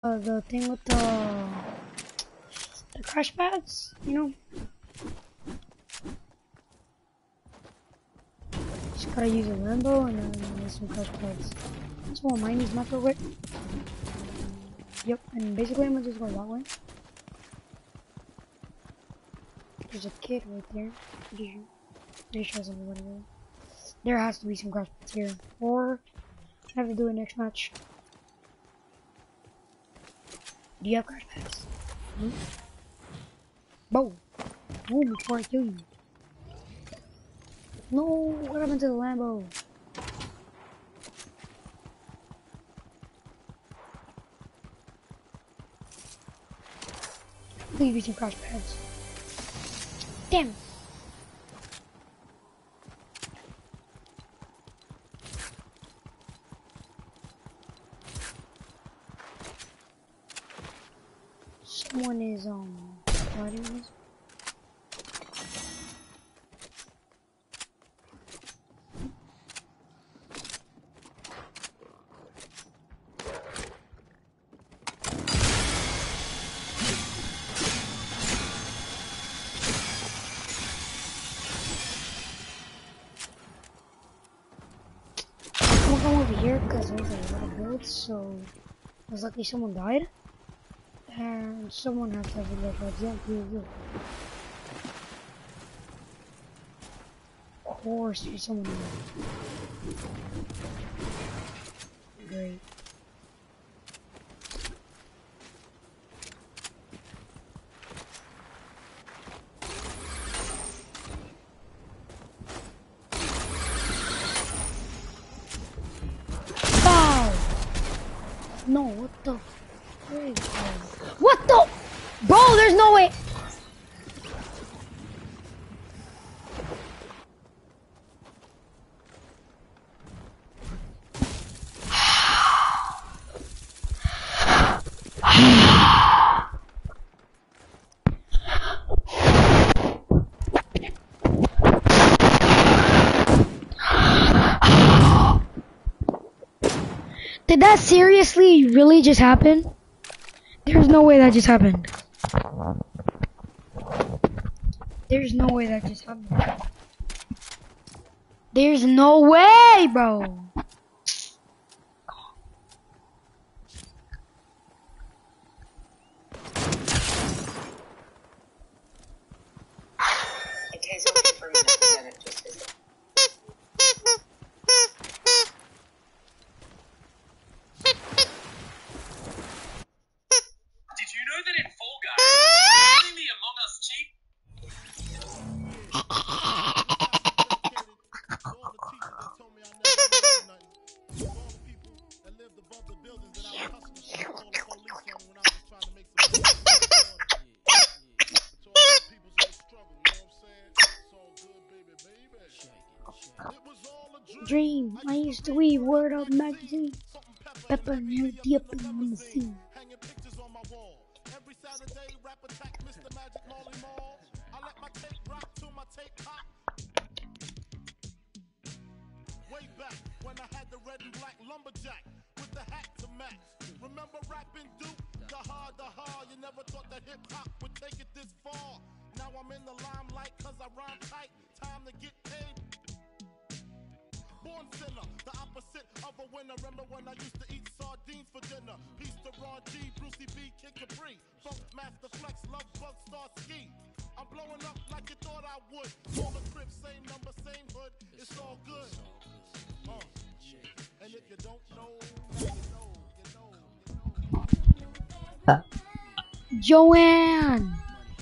the thing with the crash pads, you know? Just gotta use a Lambo and then use some crash pads. That's what mine is, not real quick. Yep, and basically I'm gonna just go that way. There's a kid right there. Pretty sure somebody there. There has to be some crash pads here. Or I have to do it next match. Do you have crash pads? Hmm? Bow! Move before I kill you. No! What happened to the Lambo? Please be some crash pads. Damn! Someone is riding this. I'm gonna come over here because there's a lot of builds, so most likely someone died. And someone has to have a look at that. Of course, there's someone there. Great. Bow! No, what the frick? What the? Bro, there's no way. Did that seriously really just happen? There's no way that just happened. There's no way that just happened. There's no way, bro. Dream, I used to read Word Up magazine. Pepper and deep in the sea. Way back when I had the red and black lumberjack with the hat to match. Remember rapping Duke? The hard, you never thought that hip hop would take it this far. Now I'm in the limelight cause I rhyme tight. Time to get paid. Born sinner, the opposite of a winner. Remember when I used to eat sardines for dinner? Peace to Ron G, Brucey B, Kid Capri, Funk Master Flex, Love Bug, Star Ski. I'm blowing up like you thought I would. All the crib, same number, same hood. It's all good. And if you don't know, you know. Joanne.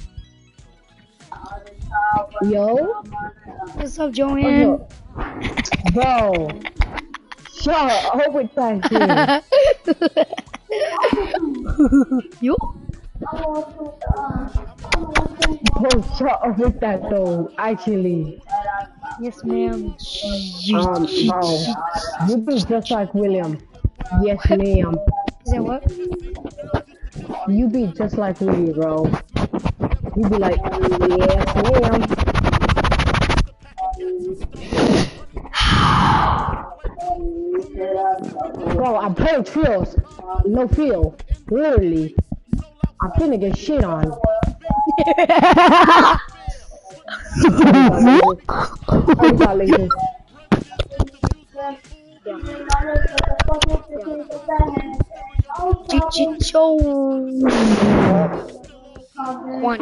Yo. What's up, Joanne? Bro. Shut up with that shit. You? Bro, shut up with that though, actually. Yes, ma'am. Bro, you be just like William. Yes, ma'am. Is that what? You be just like Willie, bro. You be like, yes, ma'am. Bro, I played Trills. No feel. Literally. I'm finna get shit on. I got lasers. Chichicho. One.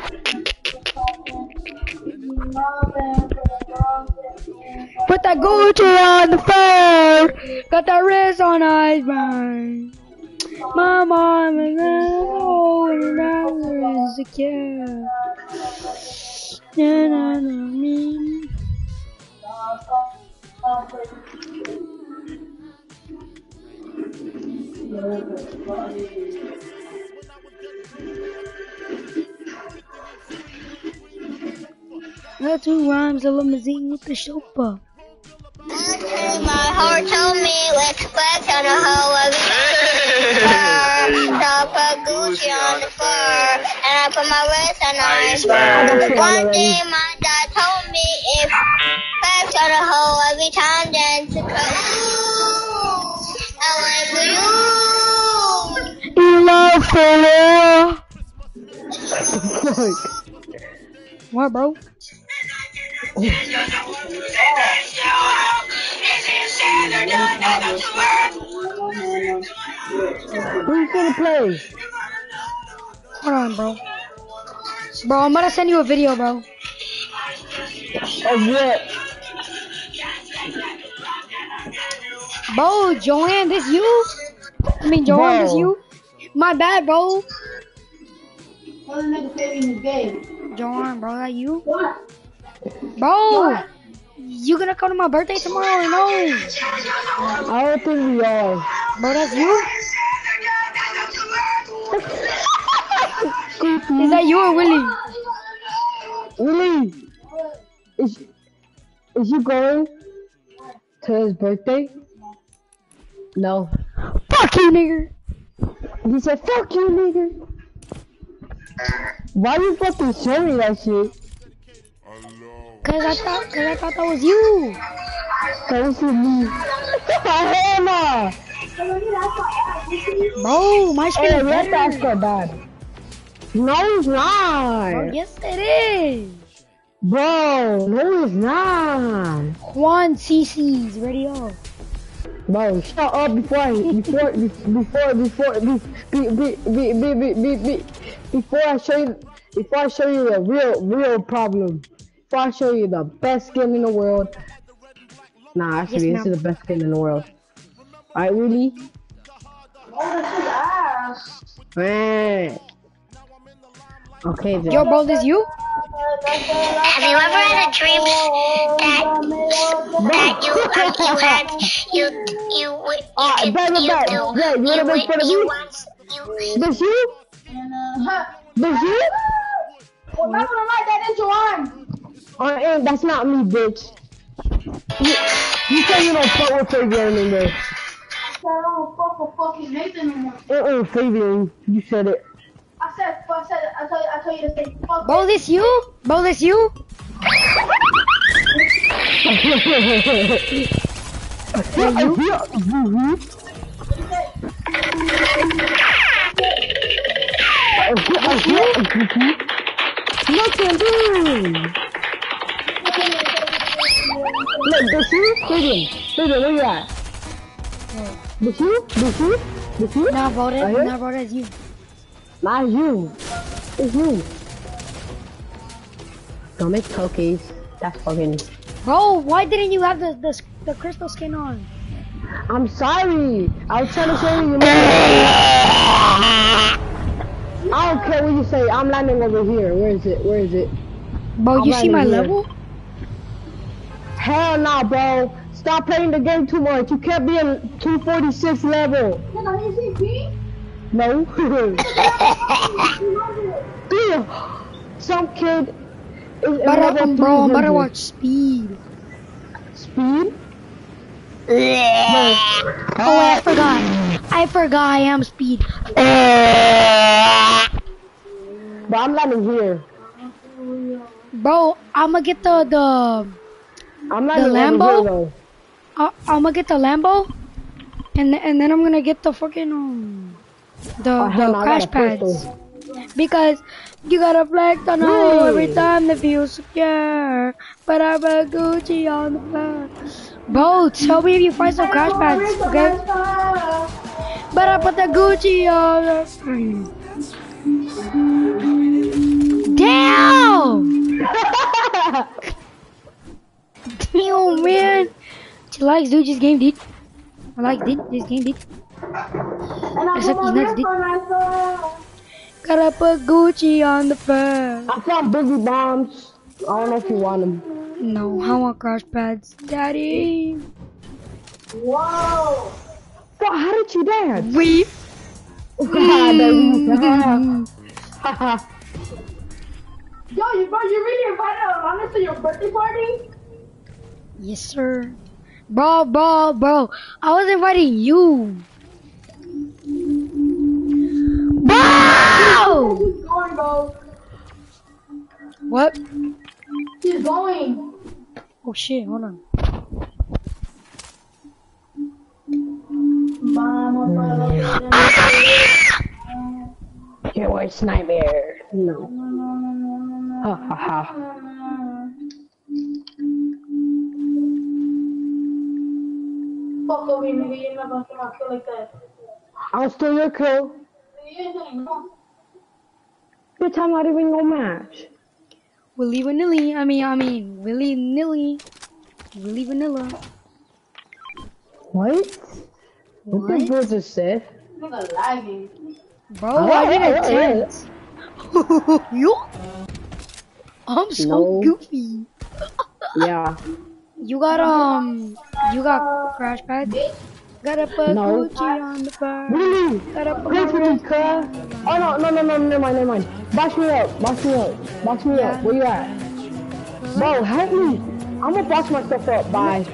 Put that Gucci on the floor. Got that wrist on iceberg. My mom and I is a kid. Na, na, na, me. That's two rhymes, a limousine with the chauffeur. My heart told me let's flex on a hoe of I put Gucci on the floor, and I put my wrist on the iceberg. One day my dad told me if flex on a hoe every time, then to cut. I went for you. You love for what, bro? Who's gonna play? Hold on, bro. Bro, I'm gonna send you a video, bro. Of what? Bro, Joanne, this you? I mean, Joanne, this you? My bad, bro. Joanne, bro, that you? What? Bro, you gonna come to my birthday tomorrow or no? I don't think we are. Bro, that's you? Is that you or Willie? Willie, is you going to his birthday? No. Fuck you, nigga. He said, fuck you, nigga. Why you fucking show me that shit? Cause I thought that was you. Cause this is me. Hell no. Bro, my screen is Yes, that's better. so bad. No, it's not. Bro, yes, it is. Bro, no, it's not. Juan CC's ready up. Bro, shut up before I show you the real problem. Before I show you the best skin in the world. Nah, actually, Yes, this is the best skin in the world. Alright, really? Man. Okay, then. Yo, bro, this you? Have you ever had a dream that you could do Bet. You wanna make fun of me? This you? This you? Well, not gonna lie, that is Joanne. And that's not me, bitch. You say you don't fuck with Fabian anymore. I don't fuck with fucking Nathan anymore. Fabian, you said it. I told you to say fuck. Bro, this you? Bro, this you? Nothing, dude. Look, this you? Fabian, where you at? This you? Nah, bro, Right here? that's you. Not you. It's you. Don't make cookies. That's fucking. Bro, why didn't you have the crystal skin on? I'm sorry. I was trying to show you. I don't care what you say. I'm landing over here. Where is it? Bro, I'm you see landing my here. level? Hell nah, bro. Stop playing the game too much. You can't be in 246 level. No. Damn. Some kid is in level Bro, I'm about to 300. watch Speed. Speed? Oh, wait, I forgot I am Speed. But I'm landing here. Bro, I'ma get the I'm landing Lambo? over here though. I'ma get the Lambo, and then I'm gonna get the fucking The hell no, I crash got a pads. pistol. Because you gotta flex on the hole every Yeah. time to feel secure. But I put Gucci on the floor. Bro, tell me if you find some crash pads, okay? But I put the Gucci on the floor. Damn! Damn, man. Chillax, dude, just game, dude. I like this game, dude. I suck these nuts, dude. Gotta put Gucci on the floor. I found Boogie Bombs. I don't know if you want them. No, I want crash pads. Daddy. Whoa. Bro, how did you dance? Weep. Yo, you really invited Alana to your birthday party? Yes, sir. Bro. I was inviting you. Bro! He's going, bro. What? He's going. Oh shit, hold on. Your worst nightmare. No. Ha ha ha. Fuck over you, nigga. You're not gonna get my kill like that. I'll steal your kill. Bitch, I'm not even gonna match. Willy Vanilli. I mean, Willy Nilly. Willy Vanilla. What? What did What? you just say? Nigga lagging. Bro, I need a tent. You? I'm so No. goofy. Yeah. You got crash pads? Gotta put No. Gucci on the bar. Really? Gotta put Pray my for me, wrist. cuz. Oh no, never mind. Box me up. Yeah. Where you at? Bro, help me. I'm gonna box myself up. Bye.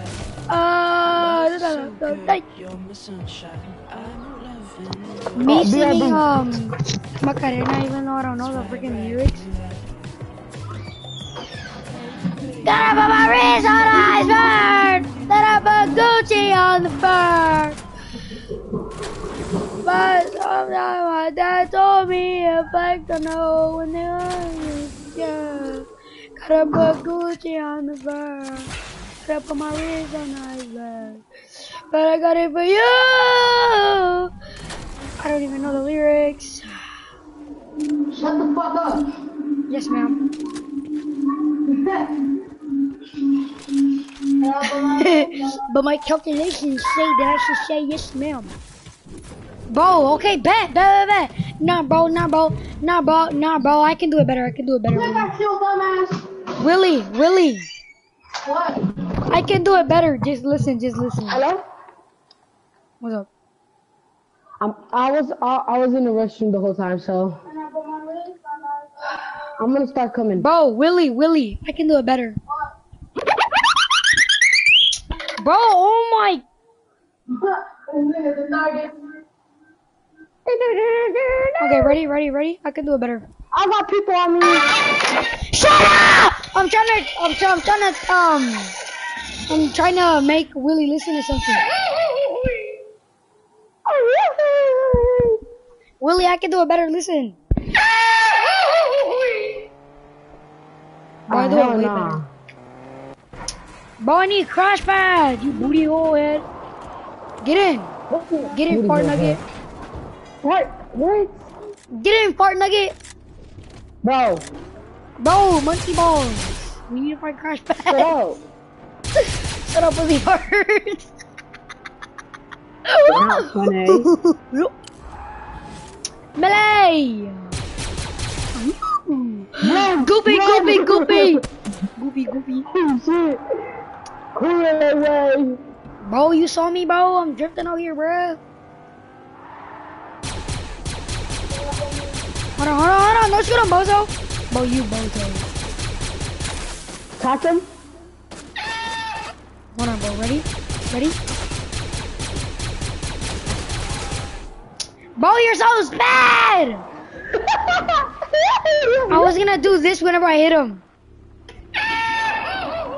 Me Oh, singing BRB. Macarena even though I don't know the freaking lyrics. Gotta put my wrist on the iceberg. Gotta put Gucci on the bird. But sometimes my dad told me if I don't know when they are, yeah. Gotta put Gucci on the bird. Gotta put my wrist on the iceberg. But I got it for you. I don't even know the lyrics. Shut the fuck up. Yes, ma'am. But my calculations say that I should say yes, ma'am. Bro, okay, bet. Nah, bro. I can do it better. I got killed, dumbass. Willie. What? I can do it better. Just listen. Hello? What's up? I was in the restroom the whole time, so I'm gonna start coming. Bro, Willie. I can do it better. Bro, oh my. Okay, ready? I can do it better. I got people on me. Shut up! I'm trying to make Willie listen to something. Willie, I can do it better. Listen. Bro, I do it way better. Bro, I need crash pad. You booty hole head. Get in, fart nugget. What? Get in, fart nugget. Bro, Monkey balls. We need to find crash pad. shut up. Shut up, pussy fart. Not funny. Melee. Goofy. Oh shit. Clear away. Bro, you saw me, bro. I'm drifting out here, bro. Hold on. Don't shoot him, bozo. Bro, you bozo. Catch him. Hold on, bro. Ready? Bro, you're so bad! I was gonna do this whenever I hit him.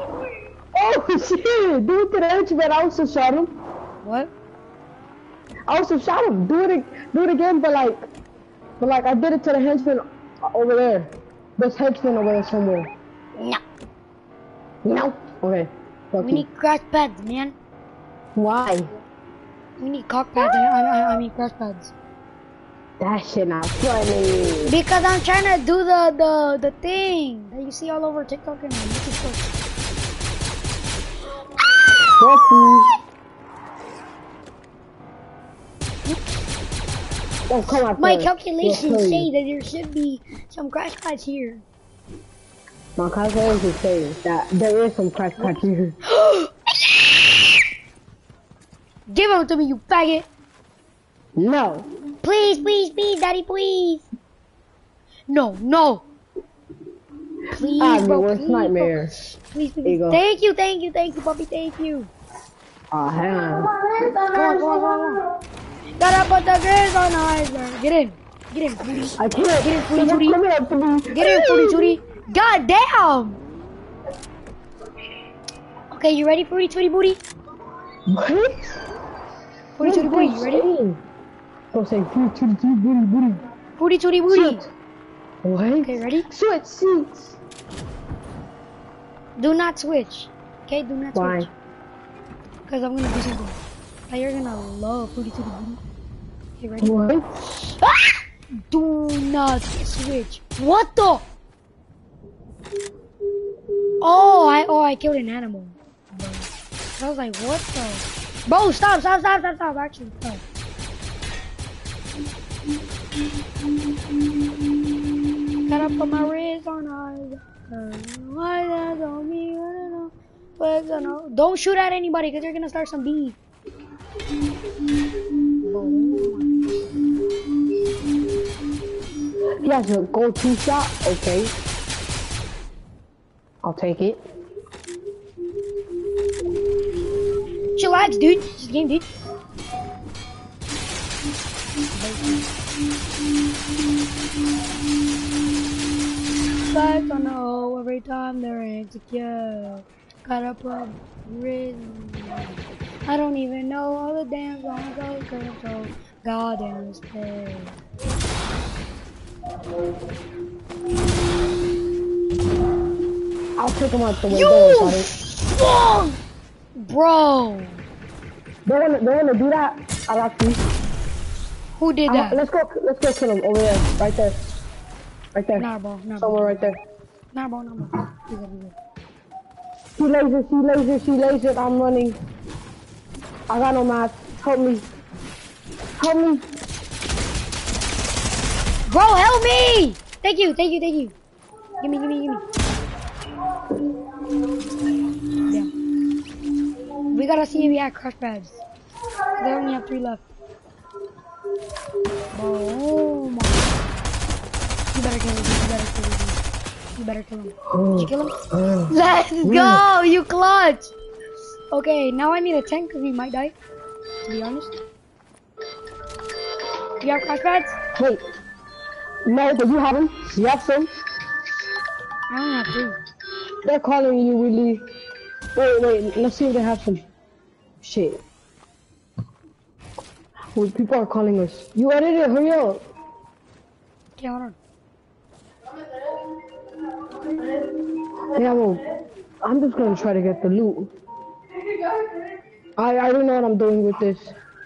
Oh shit. Do it to the edge, but I also shot him. What? I also shot him. Do it again, but like I did it to the henchman over there. There's henchman over there somewhere. No. No. Okay. Fuck We you. need crash pads, man. Why? We need cock pads. I mean crash pads. That shit not funny. Because I'm trying to do the thing that you see all over TikTok and YouTube. Fuck you. Oh, come on. My first. calculations We'll say that there should be some crash pads here. My calculations say that there is some crash pads here. Give them to me, you faggot. No. Please, please, please, daddy, please. No, no. Please, I'm bro, your worst please, nightmare. Bro. Please, There please. you go. Thank you, puppy, thank you. Oh, hang on. Come on. Gotta put the girls on the iceberg. Get in, booty. I can't. Get in, Footy They're Tooty. coming up to me. Get in, Footy Tooty. God damn. Okay, you ready, Footy Tooty booty? What? Footy Tooty booty, you ready? Don't say Footy Tooty booty. Footy Tooty booty. Switch. What? Okay, ready? Switch seats. Do not switch. Okay, do not Why? switch. Because I'm gonna do something that you're gonna love, Footy Tooty booty. Okay, ready? What? Ah! Do not switch. What the? Oh, I killed an animal. Bro. I was like, what the? Bro, stop. Actually, stop. Gotta put my wrist on eyes. Don't shoot at anybody because you're gonna start some beef. He has a go-to shot. Okay. I'll take it. Chillax, dude. This game, dude. Back on the hole every time they're insecure. Got up a rhythm. I don't even know all the damn songs I could have told. Goddamn mistake. I'll take him out the way. You Don't worry about it. fuck! Bro. They wanna do that? I got you. Who did that? Let's go kill him over there. Right there. Right there. Nah, bro. Somewhere right there. Nah, bro. He's good. She lasered. I'm running. I got no math. Help me. Bro, help me! Thank you. Give me. Yeah. We gotta see if we have crush pads. They only have 3 left. Oh my. You better kill him. Did you kill him? Let's go! You clutch! Okay, now I need a tank because we might die. To be honest. Do you have crash pads? Wait. No, but you have them. You have some. I only have 2. They're calling you, really. Wait. Let's see if they have some. Shit. Wait, people are calling us. You edited it. Hurry up. Okay, hold on. Yeah, well, I'm just gonna try to get the loot. I already know what I'm doing with this.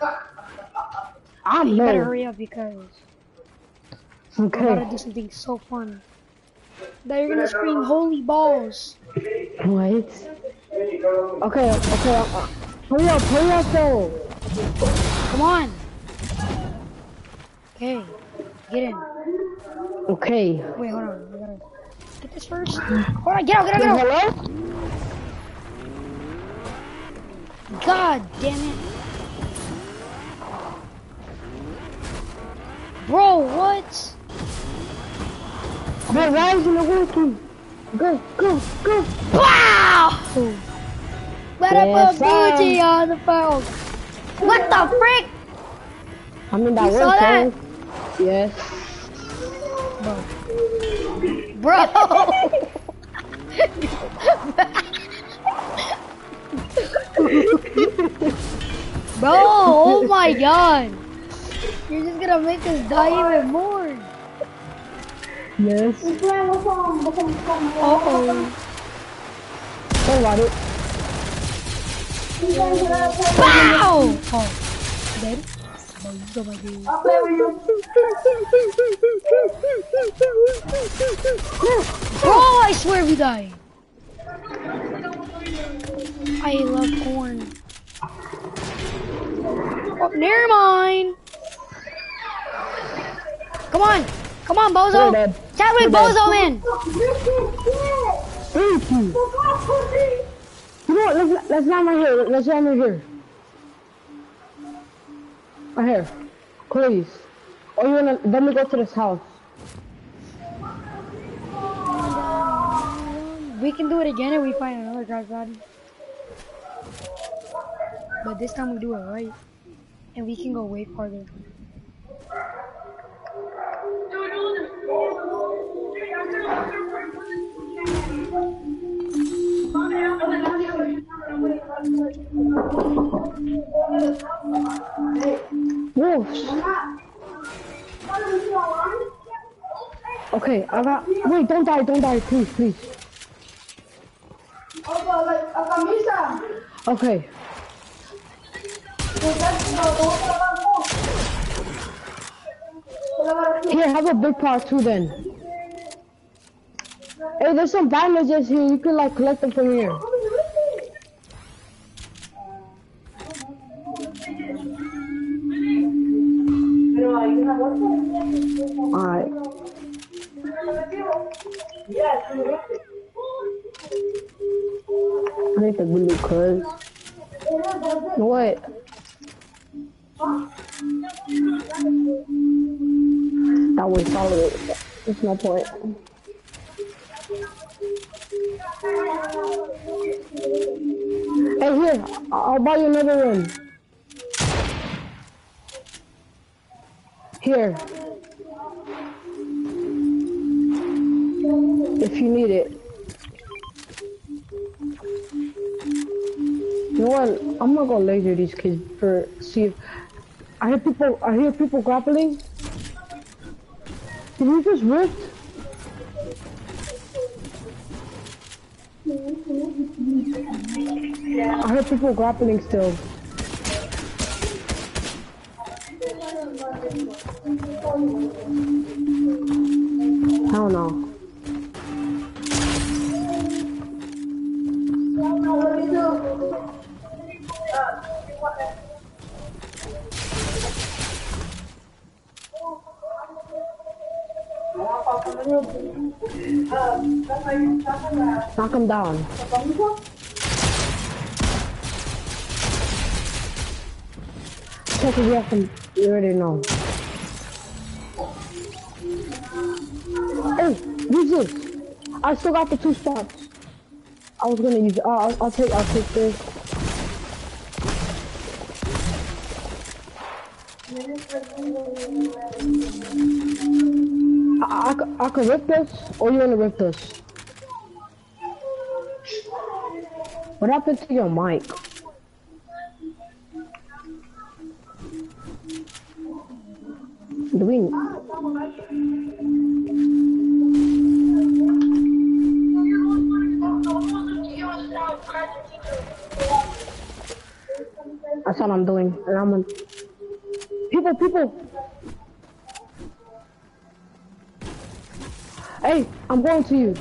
I'm You better low. hurry up because we're about to Okay. do something so fun. That you're gonna scream holy balls. Wait. Okay. Hurry up, though. Come on. Okay, get in. Okay. Wait, hold on. We gotta get this first. Hold on, get out. Hello? God damn it. Bro, what? Man, why isn't it working? Go. Wow! Better Yes, put Gucci on the phone. What the frick? I mean, that You saw that? worked, though. Yes. Bro. Bro, oh my god. You're just gonna make us die even more. Yes. Uh-oh. Don't worry. Pow! Oh. Dead? Oh my God. Bro, I swear we die. I love corn. Oh, never mind. Come on. Come on, Bozo. Chat with Bozo in. Thank you. You know what? Let's land right here. Let's land right here. Right here. Please. Or you wanna, let me go to this house. We can do it again if we find another crash body. But this time we do it right. And we can go way farther. Wolves. Okay, I got. Wait, don't die, please, please. Okay. Here, have a big part too then. Hey, there's some bandages here. You can like collect them from here. Alright. I need the blue cuz. What? That was solid. That's no point. Hey, here. I'll buy you another one. Here. If you need it. You know what? I'm not gonna laser these kids for see if I hear people grappling. Did you just rift? I heard people grappling still. Hell no. Knock him down. Check if you have some, you already know. Hey, use this. I still got the 2 spots. I was gonna use it. I'll take this. I could rip this, or you wanna rip this? What happened to your mic? Do we? That's what I'm doing, and I'm on. People! Hey, I'm going to you.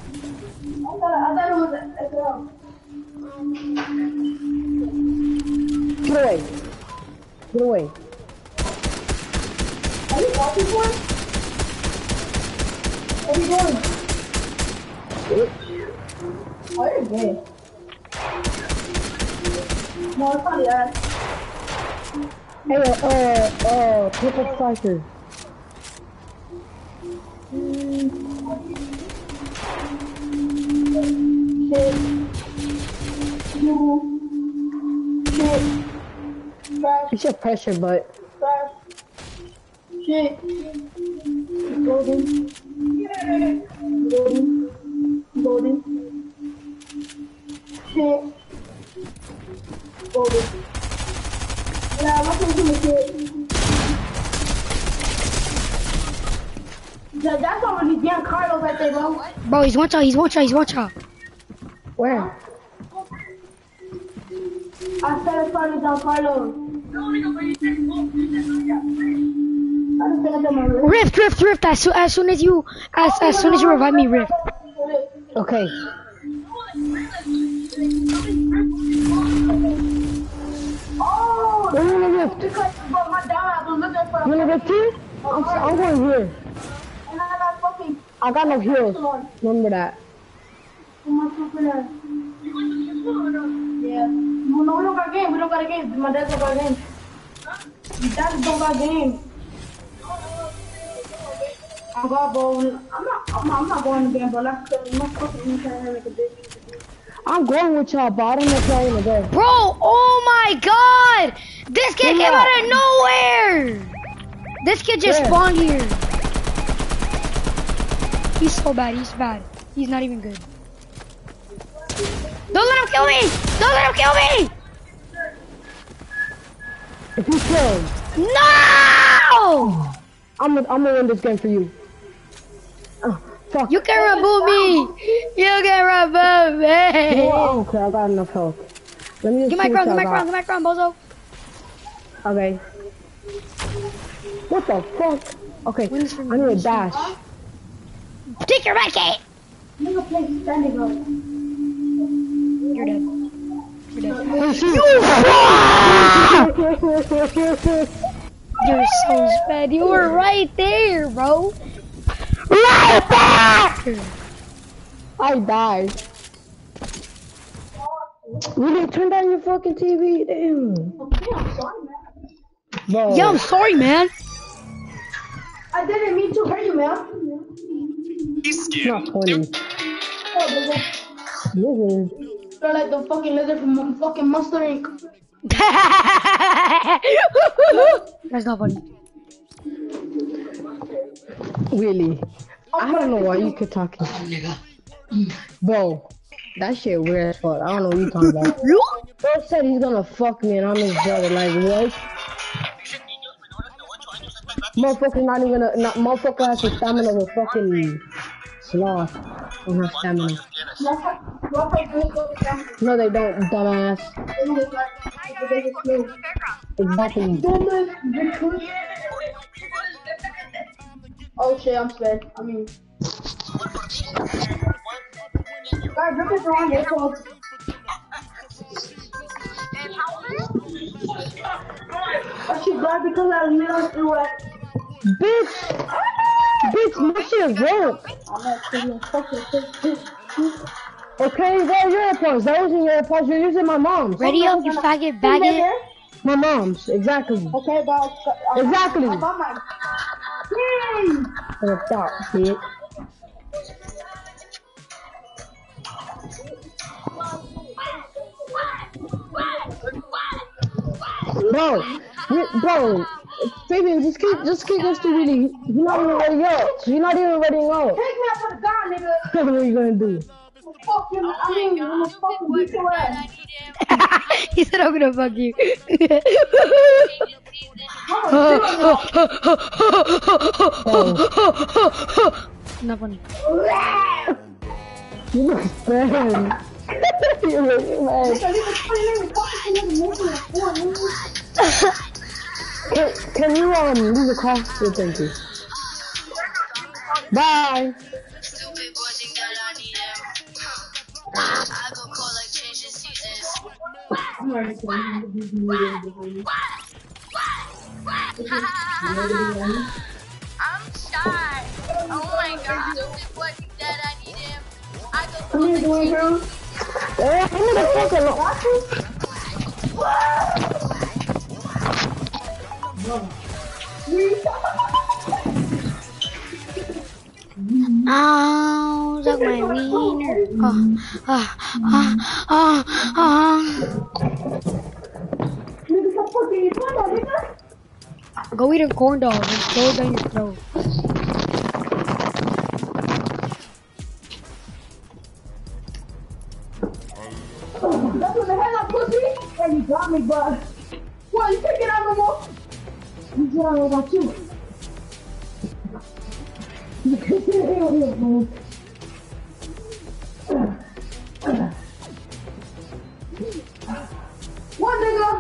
Get away. Get away. Are you walking for it? What are you doing? Oh, you're gay. No, it's not the ass. Hey, triple striker. Shit. Shit. Trash. It's your pressure, but. Trash. Shit. Golden. Shit. Golden. Yeah, I'm not gonna do it. That's all when he's getting Carlos right there, bro. Bro, he's one shot, he's one shot, he's one shot. Where? I said it's probably down Carlos. Rift, as soon as you revive me, Rift. Okay. Oh! Where you wanna Rift? Because my dad was looking for You wanna Rift too? I'm going here. and I got fucking I got no heals. Remember that. Yeah. No, we don't got game. We don't got a game. My dad don't got a game. My dad don't got a game. I got ball. I'm not going to game, but I'm not fucking trying to make a bitch. I'm going with y'all, but I don't know if y'all wanna go. Bro, oh my god! This kid came out of nowhere! This kid just spawned here. He's so bad, he's bad. He's not even good. Don't let him kill me! Don't let him kill me! If you kill him, No! I'm gonna win this game for you. Fuck. You can remove me! You can remove me! Oh, I don't care, I got enough health. Let me just Get my crown, bozo. Okay. What the fuck? Okay, I need a dash. Take your red kit! Nigga play standing up. You're dead. You're so bad. You were right there, bro. Right there! I died. You didn't turn down your fucking TV? Damn. Okay, I'm sorry, man. Bro. Yo, I'm sorry, man. I didn't mean to hurt you, man. It's not funny. Oh, Lizard. you're like the fucking lizard from fucking Monster Inc. That's not funny. Really? I don't know why you keep talking. Bro, that shit weird as fuck. I don't know what you talking about. Bro said he's gonna fuck me and I'm his brother. Like, what? Motherfucker not even gonna. Motherfucker has the stamina of a fucking sloth. Don't have stamina. No, they don't, dumbass. Exactly. Oh shit, I'm sped. I mean, guys, look at the one here. I should die because I realized it was. Bitch, my shit broke. I'm not saying fucking Okay, they're your AirPods. Those are your AirPods. You're using my mom's. Ready up, you faggot, baggot. My mom's, exactly. Okay, but Exactly. I got mine. What's up, bitch? Bro, Fabian, just kick us to really. You're not even ready up. You're not even ready up. Take me out for the gun, nigga. What are you gonna do? Fuck you. I mean, I'm gonna fucking beat your ass. He said I'm gonna fuck you. Not funny. You look bad. You look bad. Can you leave the call? Yeah, thank you. Bye. I'm shy. Oh my god. Stupid boy, think that I need him. I go What are you doing, girl? Oh, suck my wiener. Nigga, stop fucking your phone, nigga. Go eat a corn dog and throw it down your throat. That's what the hell I pussy. And you got me, but what? You can't get out no more. You get out about you. What, nigga?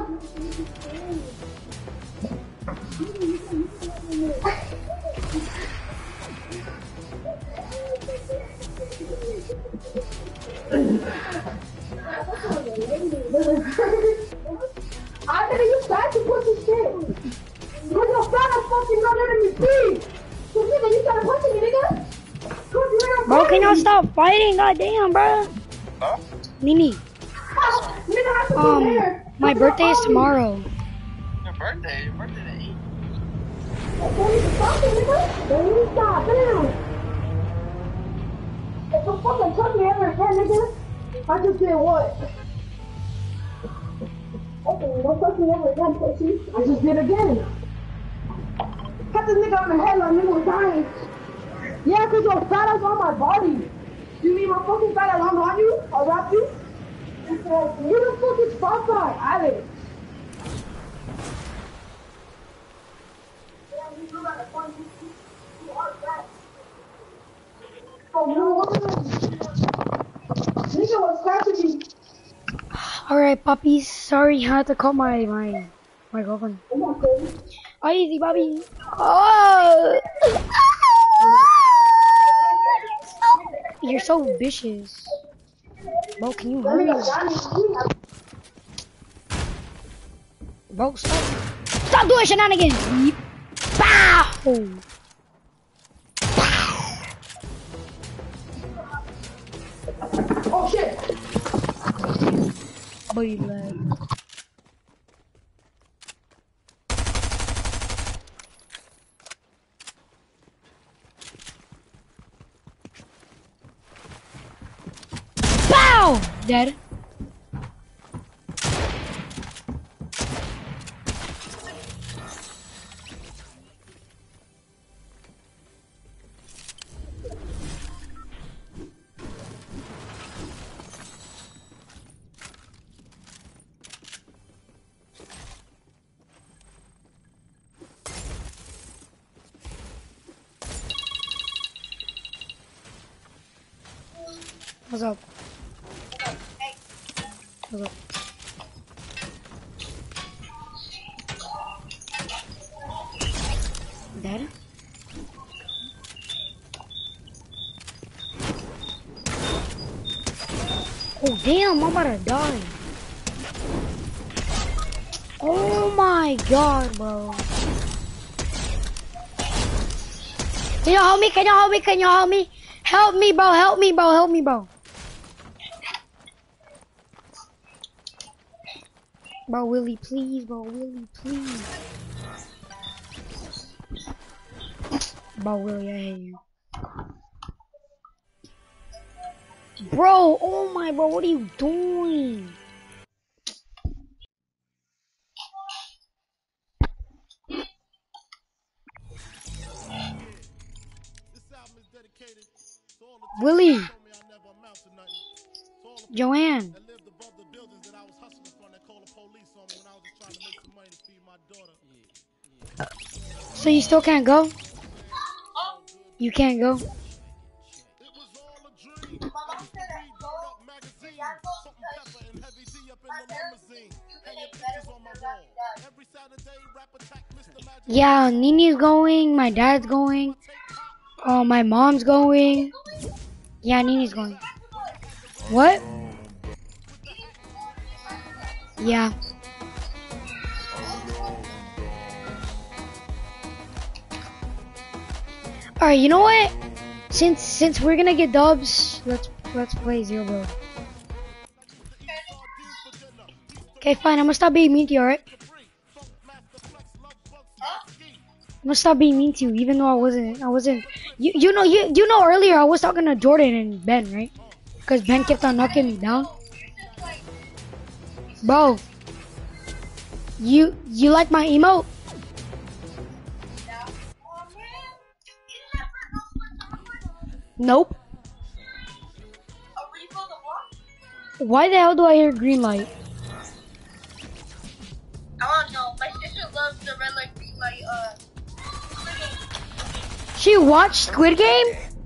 I nigga, you fat to put this shit. Cause you're fat as fucking not letting me breathe. So nigga, you gotta punch me, nigga. Bro, can y'all stop fighting? Goddamn, bro. Huh? Nini, my birthday is tomorrow. Your birthday? Your birthday to eat. Stop, damn. If you fucking touch me ever again, nigga, I just did what? Okay, don't touch me ever again, pussy. I just did again. Cut this nigga on the head like nigga was dying. Yeah, cause your fat ass on my body. You need my fucking fat ass on you? I'll wrap you? You the fucking spot guy, Alex. Alright, puppies. Sorry, I had to call my girlfriend. Oh, easy, Bobby. Oh! You're so vicious. Bro, can you hurry? Bro, stop doing shenanigans! Bow! Oh shit! Boy, lad. Bow! Dead. What's up? What's up? Dead? Oh damn, I'm about to die. Oh my god, bro. Can you help me? Can you help me? Can you help me? Help me, bro. Help me, bro. Help me, bro. Bro, Willie, please, bro. Willie, please. Bro, Willie, I hate you. Bro, oh my, bro, what are you doing? Willie. Joanne. So you still can't go? You can't go? Yeah, Nini's going, my dad's going, my mom's going. Yeah, Nini's going. What? Yeah. Alright, you know what? Since we're gonna get dubs, let's play Zero Build. Okay, fine. I'm gonna stop being mean to you, alright? I'm gonna stop being mean to you, even though I wasn't. You know earlier I was talking to Jordan and Ben, right? Because Ben kept on knocking me down. Bro, you like my emote? Nope. Why the hell do I hear green light? I don't know. My sister loves the red light, green light, She watched Squid Game?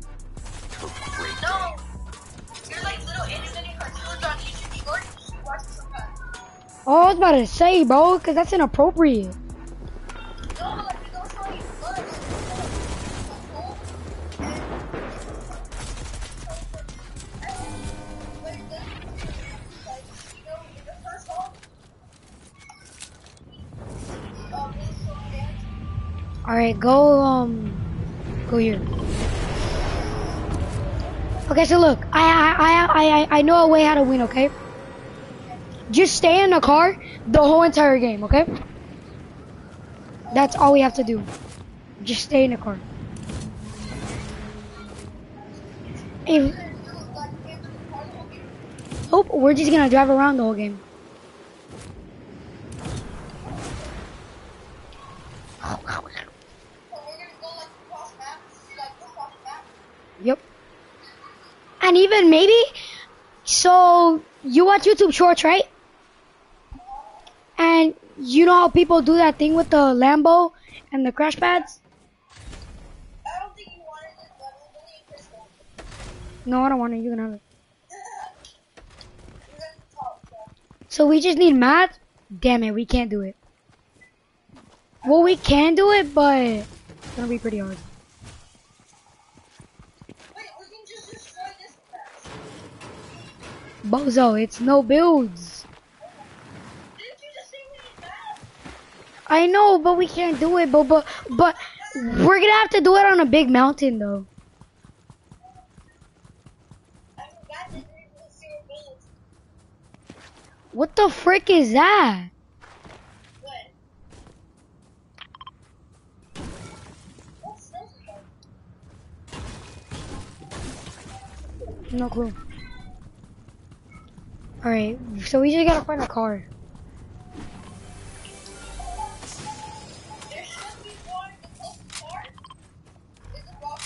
No. There's like little animated cartoons on YouTube. You go to YouTube, watch it sometimes. Oh, I was about to say, bro, because that's inappropriate. No, like they don't show you blood. Alright, go here. Okay, so look, I know a way how to win, okay? Just stay in the car the whole entire game, okay? That's all we have to do. Just stay in the car. If, nope, we're just gonna drive around the whole game. Yep. And even maybe, so you watch YouTube Shorts, right? And you know how people do that thing with the Lambo and the crash pads? I don't think you wanted this, but it's only a pistol. No, I don't want it. You can have it. You're at the top, so. So we just need math? Damn it, we can't do it. Well, we can do it, but it's gonna be pretty hard. Wait, we can just destroy this fast. Bozo, it's no builds. Didn't you just say we need math? I know, but we can't do it. But we're gonna have to do it on a big mountain, though. I forgot that there was zero bullets. What the frick is that? What? What's this one? No clue. Alright, so we just gotta find a car. There should be one in the closest car. Is the box?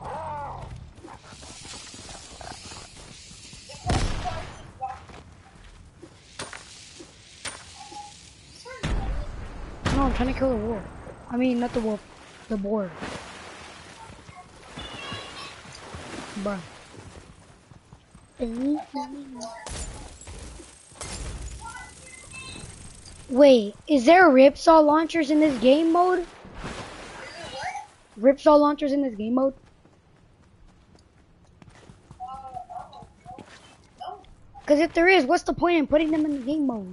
The closest car is the box. No, I'm trying to kill the wolf. I mean, not the wolf, the boar. Bruh. Wait, is there Ripsaw launchers in this game mode? Ripsaw launchers in this game mode? Because if there is, what's the point in putting them in the game mode?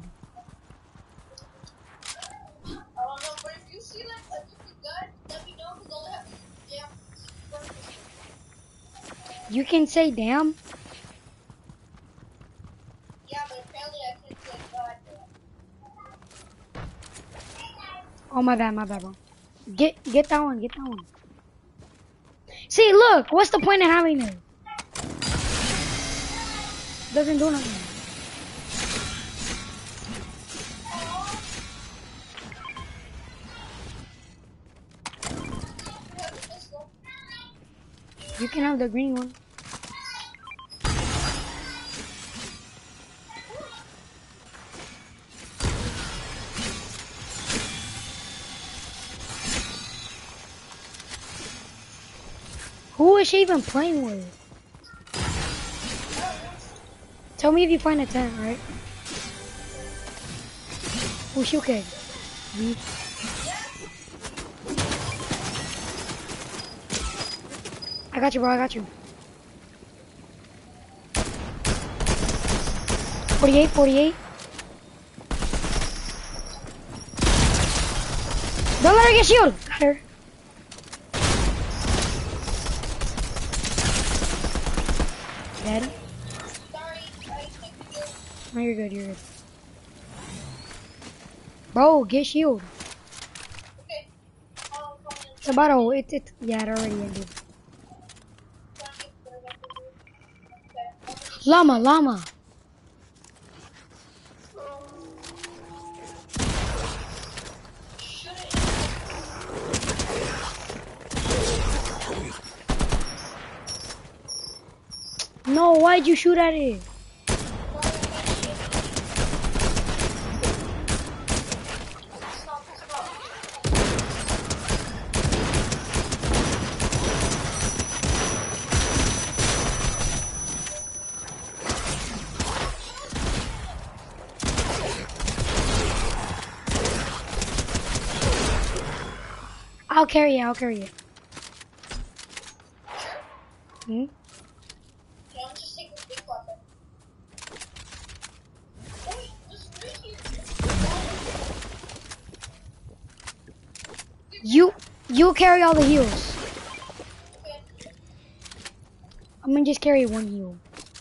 I don't know, but if you see like a different gun, let me know because I'll have to damn purpose. You can say damn. Yeah, but apparently I can't say God. Oh, my bad, bro. Get that one, get that one. See, look, what's the point in having it? Doesn't do nothing. You can have the green one. Who is she even playing with? Tell me if you find a tent, right? Who's you kid? Me. I got you, bro. I got you. 48, 48. Don't let her get shield. Got her. Dead. No, you're good, you're good. Bro, get shield. It's about to, yeah, it already ended. Llama. No, why'd you shoot at it? I'll carry it. I'll carry it. Hmm? Okay, I'm just taking the big weapon. Wait, what's right here? You carry all the heals. Okay. I'm gonna just carry one heal.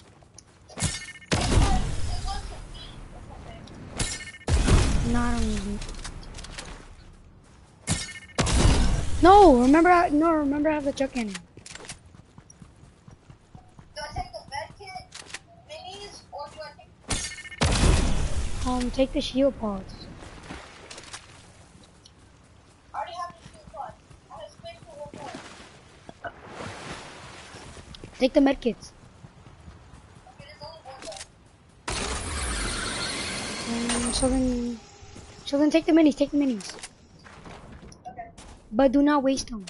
No, I don't need it. No, remember I have the chuck cannon. Do I take the med kit, minis, or do I take... Take the shield pods. I already have the shield pod. I have space for one more. Take the medkits. Okay, there's only one left. So then take the minis. Take the minis. Okay. But do not waste them.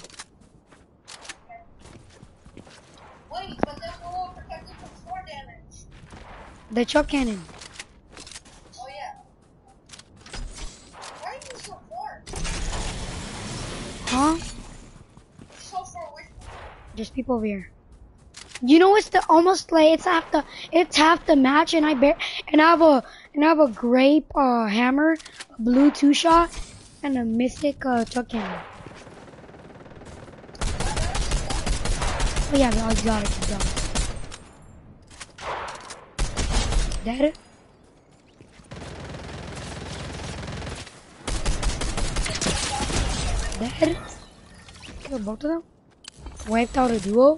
Wait, but there's no one protected from sword damage. The chuck cannon. Oh yeah. Why are you so far? Huh? You're so far away from me. There's people over here. You know it's almost like it's half the match, and I have a grape hammer, a blue 2-shot, and a mythic chuck cannon. Oh yeah, I got it. Dead? Dead? Killed both of them? Wiped out a duo?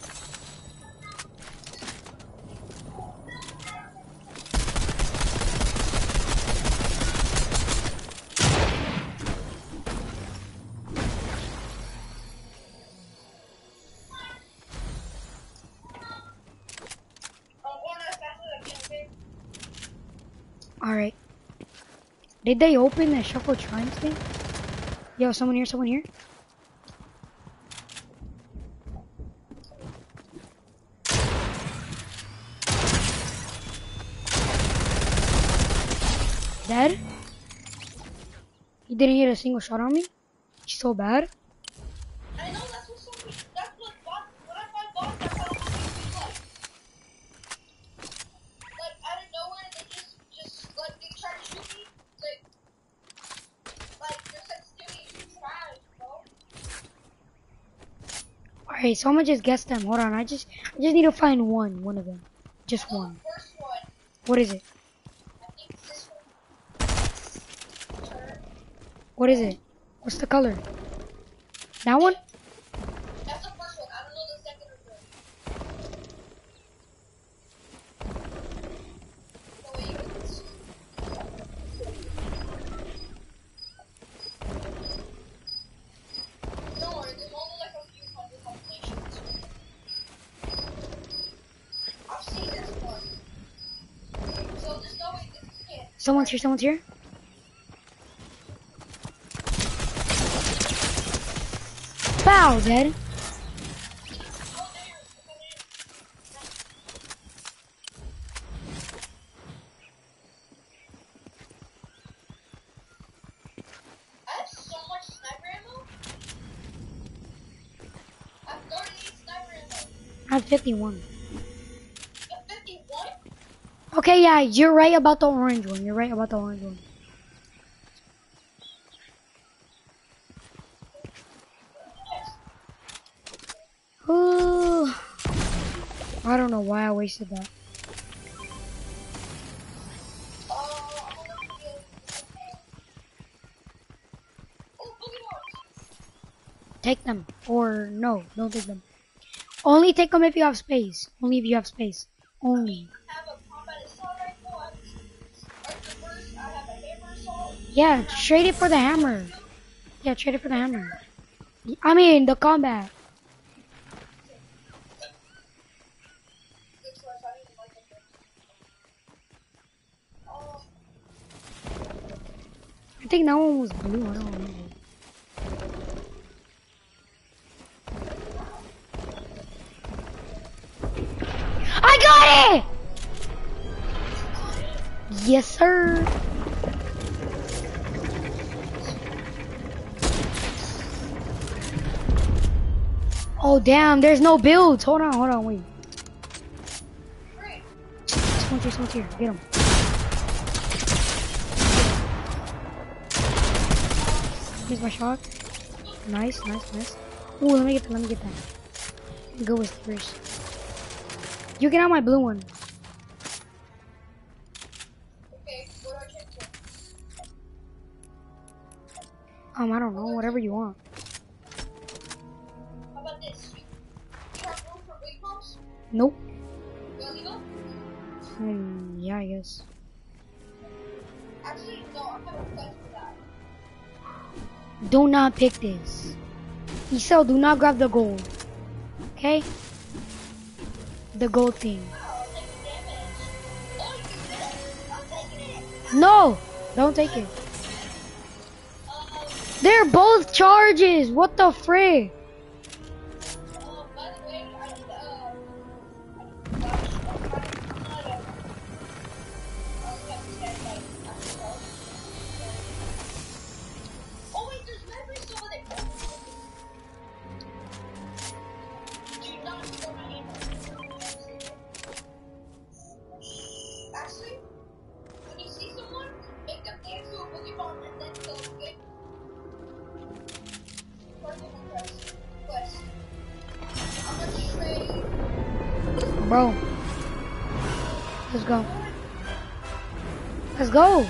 Alright. Did they open the Shuffle Shrines thing? Yo, someone here? Dead? He didn't hit a single shot on me? He's so bad. I know that's what when I find boss, that's how it makes me like. Like, out of nowhere, they just like, they try to shoot me. Like your sensitivity is trash, bro. Alright, so I'm gonna just guess them. Hold on, I just need to find one of them. Just one. The first one, What is it? I think it's this one. What is it? What's the color? That one? That's the first one. I don't know the second or third. No way you can see. Don't worry, there's only like a few hundred populations. I've seen this one. So there's no way this can't. Someone's here. Bow, dead. I have so much sniper ammo. I have 38 sniper ammo. I have 51. You have 51? Okay, yeah, you're right about the orange one. Ooh. I don't know why I wasted that. Take them. Or no, don't take them. Only take them if you have space. Only if you have space. Only. I have a combat assault rifle. I have a hammer assault. Yeah, trade it for the hammer. I mean, the combat. I think that one was blue. I don't remember. I got it! Yes, sir. Oh damn, there's no builds. Hold on, wait. Someone's here. Get him. Here's my shot. Nice. Ooh, let me get that. Go with first. You get out my blue one. Okay, what do I check for? I don't know, whatever you want. How about this? You have room for big bombs? Nope. Illegal? Yeah, I guess. Actually, no, I have a request for that. Do not pick this. Isel, do not grab the gold. Okay? The gold thing. I'll take the damage. Oh, you can get it? I'm taking it. No! Don't take it. They're both charges! What the frick? By the way, oh wait, there's memory still with it. Do not throw my ammo. Actually, when you see someone, make them dance to a boogie bomb and then kill them, okay? Quest. I'm gonna trade. Bro. Let's go. Let's go.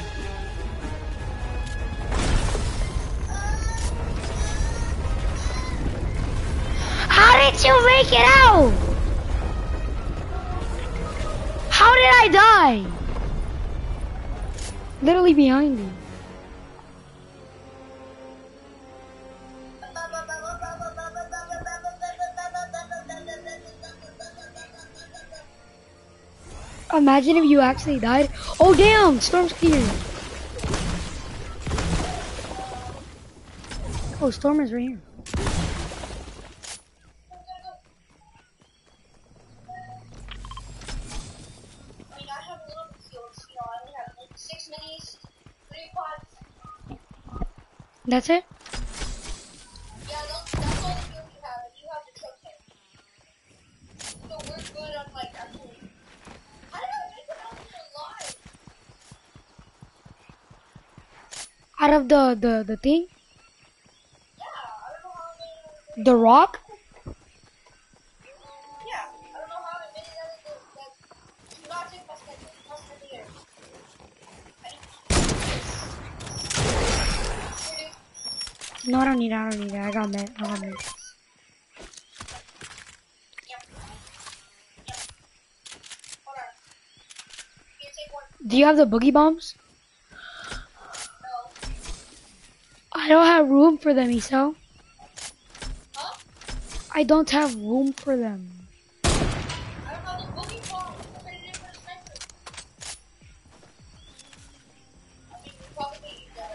How did you make it out? How did I die? Literally behind me. Imagine if you actually died. Oh damn, Storm's here. Oh, Storm is right here. I mean, I have a little bit fields, you know, I only have like 6 minis, 3 pots. That's it? Yeah, that's all the fields you have, and you have the truck tank. So we're good on like actually. How did I make it out here alive? Out of the thing? Yeah, I don't know how I made it. The rock? Yeah, I don't know how I made it out of the. Do not take my stand here. No, I don't need it. I got met. Yep. Hold on. Can you take one? Do you have the boogie bombs? No. I don't have room for them, Isel. Huh? I don't have room for them. I don't know the boogie bomb. I traded it for the sniper. I mean, we probably need that.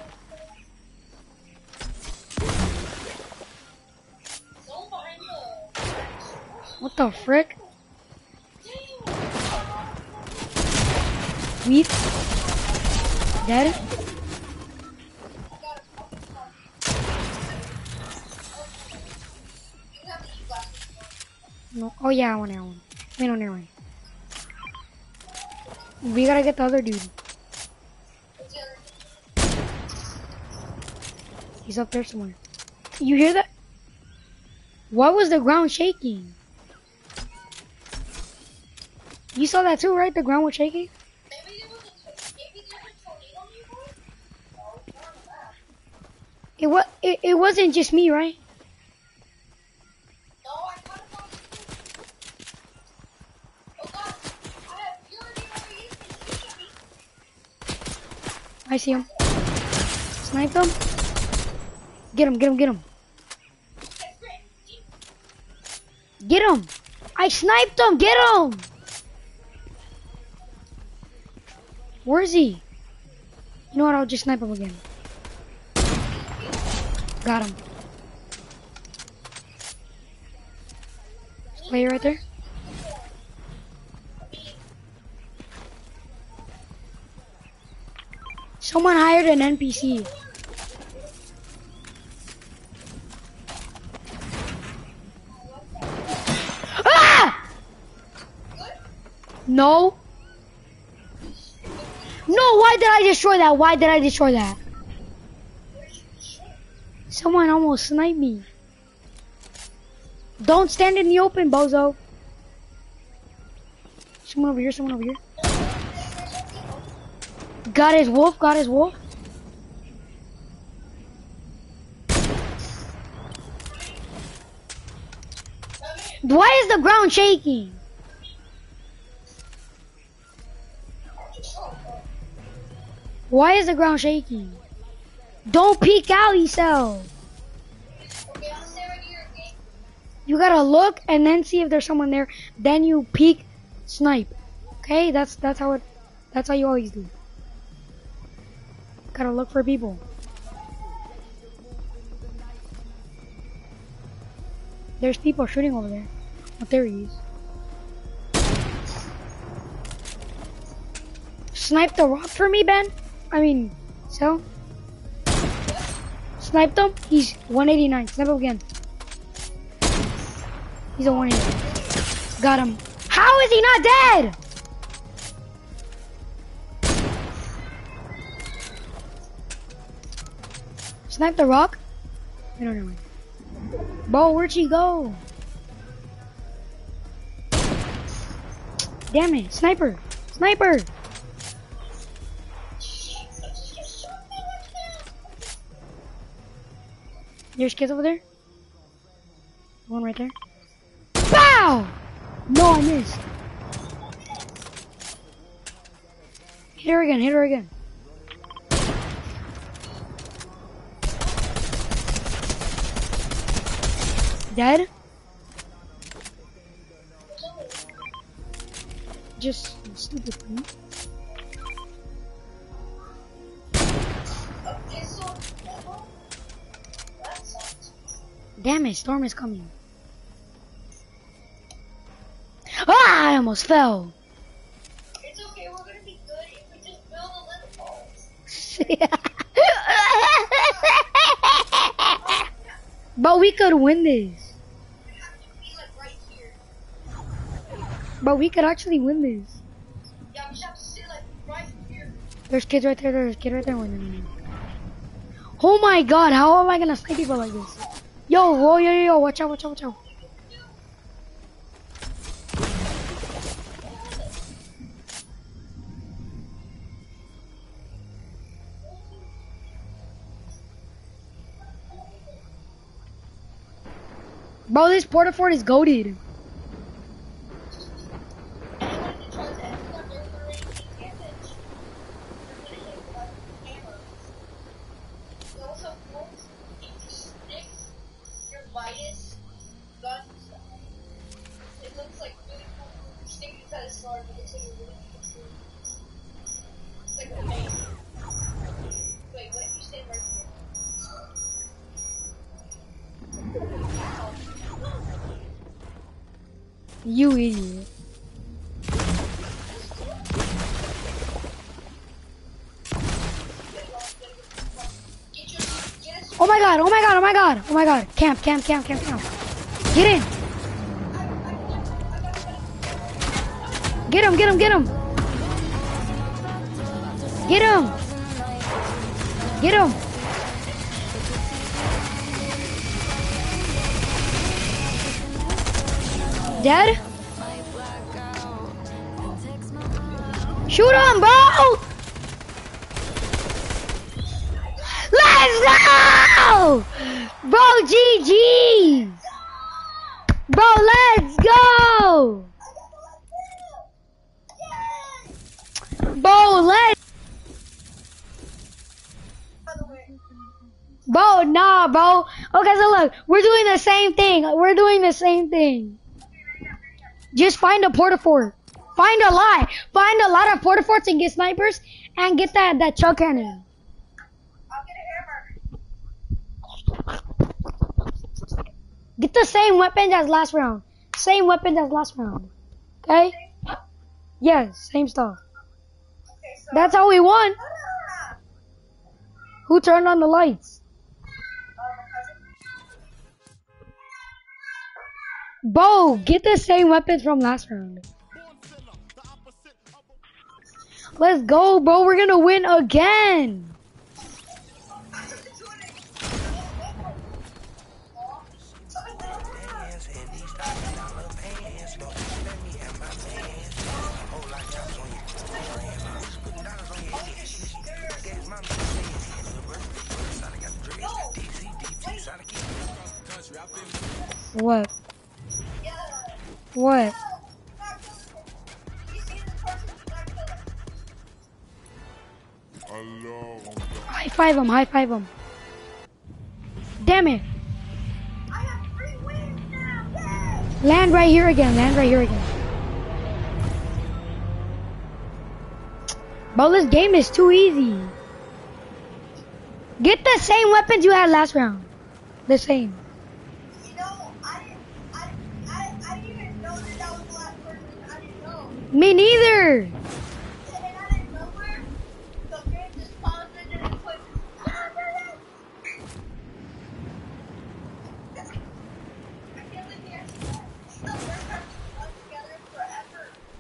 No behind the. What the frick? Weep. Dead? No. Oh yeah, I want it. Wait, no, never mind. We gotta get the other dude. He's up there somewhere. You hear that? Why was the ground shaking? You saw that too, right? The ground was shaking? Maybe there was a tornado nearby? No, it's not that. It wasn't just me, right? No, I kind of thought it was. Oh god, I have Fury over here and shooting me. I see him. Snipe him. Get him. Get him. I sniped him. Get him. Where is he? You know what? I'll just snipe him again. Got him. Player right there. Someone hired an NPC. No. No, why did I destroy that? Why did I destroy that? Someone almost sniped me. Don't stand in the open, bozo. Someone over here, someone over here. Got his wolf, got his wolf. Why is the ground shaking? Why is the ground shaking? Don't peek out, Esel. You gotta look and then see if there's someone there. Then you peek, snipe. Okay, that's how you always do. Gotta look for people. There's people shooting over there. Oh, there he is. Snipe the rock for me, Ben. I mean, so. Sniped him. He's 189. Snipe him again. He's a 180. Got him. How is he not dead? Snipe the rock? I don't know. Bro, where'd she go? Damn it. Sniper. Sniper. There's kids over there? One right there. Bow! No, I missed. Hit her again, hit her again. Dead? Just stupid thing. Damn it, storm is coming. Ah, I almost fell. It's okay, we're gonna be good if we just build a little hole. But we could win this. But we could actually win this. Yeah, we just have to sit like right here. There's kids right there. There's a kid right there. Oh my god, how am I gonna snipe people like this? Yo, whoa, yo, watch out, watch out, watch out. Bro, this porta fort is goated. You idiot. Oh my god, oh my god, oh my god, oh my god. Camp. Get in. Get him. Get him. Dead? Shoot him, bro! Let's go! Bro, GG! Bro, let's go! Bro, let's... Bro, nah, bro. Okay, so look, we're doing the same thing. Just find a porta fort. Find a lot of porta forts and get snipers and get that chug cannon. I'll get a hammer. Get the same weapons as last round. Okay? Yeah, same stuff. Okay, so That's how we won. Who turned on the lights? Bo, get the same weapons from last round. Let's go, bro. We're gonna win again. What? What? High five him, high five him. Damn it. I have 3 wins now. Yay! Land right here again, land right here again. Bro, this game is too easy. Get the same weapons you had last round. The same. You know, I didn't even know that was the last person. I didn't know. Me neither. And out of nowhere, the game just paused and then it put. I can't believe we actually won. We're going to work together forever.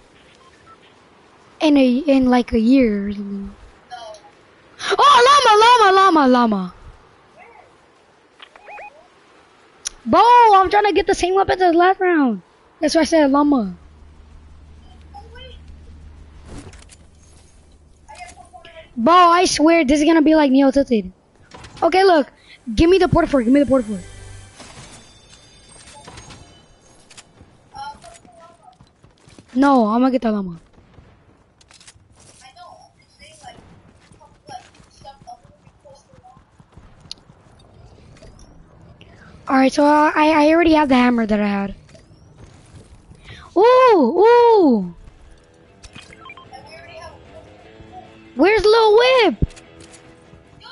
In like a year or something. No. Oh, llama. Bro, I'm trying to get the same weapons as last round. That's why I said llama. Oh, wait. I got one more. Bro, I swear this is gonna be like Neo Tilted. Okay, look. Give me the porta fort. Give me the porta fort. No, I'm gonna get the llama. I know. I'm just saying, like stuff up a little bit close to the wall. Alright, so I already have the hammer that I had. Ooh! And we already have Where's Lil Whip? Go!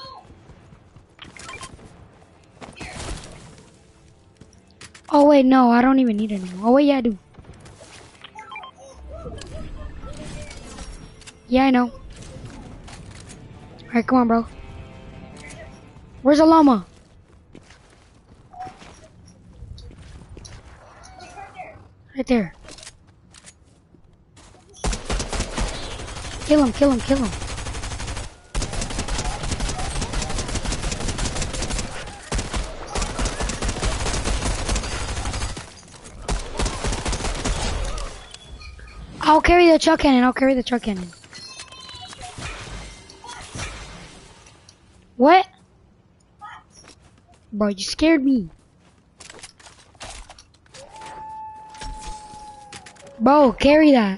Oh wait, no, I don't even need it anymore. Oh wait, yeah, I do. Yeah, I know. Alright, come on, bro. Where's the llama? Right there. Kill him. I'll carry the truck cannon. What? Bro, you scared me. Bro, carry that.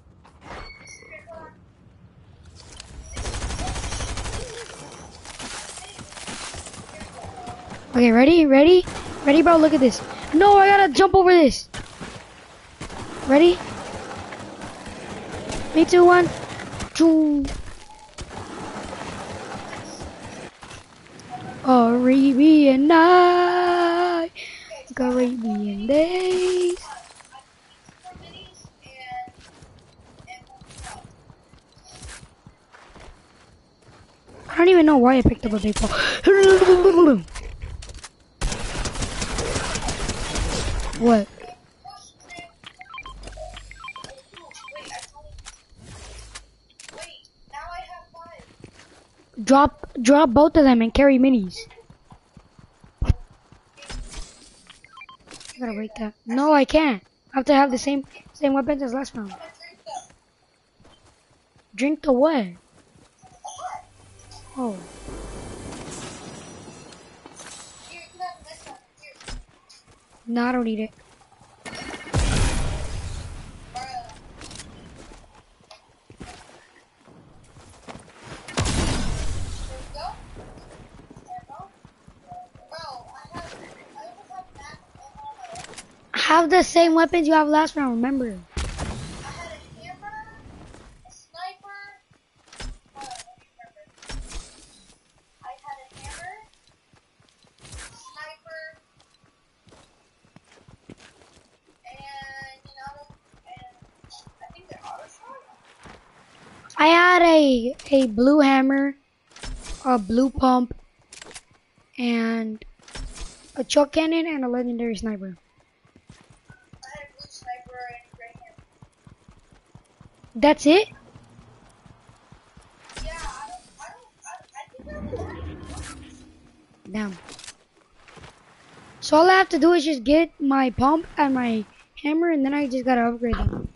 Okay, ready, bro, look at this. No, I gotta jump over this. Ready? 3, 2, 1. Choo. Arabian night, Arabian days. I don't even know why I picked up a baseball. What? Drop both of them and carry minis. I gotta break that. No, I can't. I have to have the same weapons as last round. Drink the what? Oh. No, I don't need it. Have the same weapons you have last round, remember. I had a hammer, a sniper. Let me remember. I had a hammer, sniper, and I think they're auto shot. I had a blue hammer, a blue pump, and a chuck cannon and a legendary sniper. Sniper and gray hammer. That's it? So all I have to do is just get my pump and my hammer, and then I just gotta upgrade them.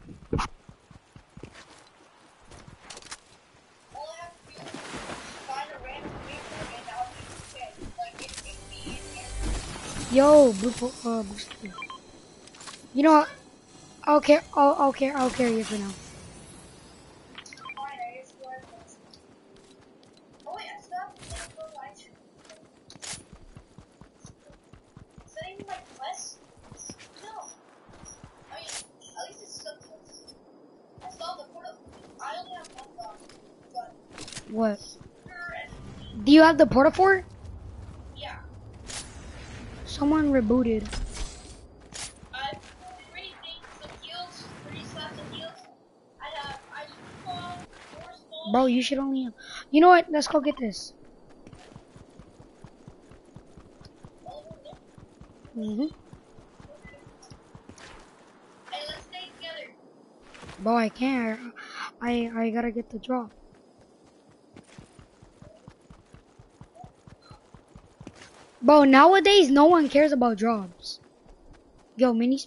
All I have to do is find a random vehicle and I'll be okay. Like, it can be in Yo, booster. You know what? I'll carry you for now. fine, I just want this. Oh wait, I still have to take the light. Is that even like less? No. I mean, at least it's something. I saw the portal. I only have one dog, but What? super and Do you have the Porta-Fort? yeah. Someone rebooted. I have 3 things of heals, 3 slots of heals. I have ice ball, 4 small. Bro, you should only have... You know what? Let's go get this. Mm-hmm. Hey, let's stay together. Bro, I can't. I gotta get the drop. Bro, nowadays no one cares about drops. Yo, minis.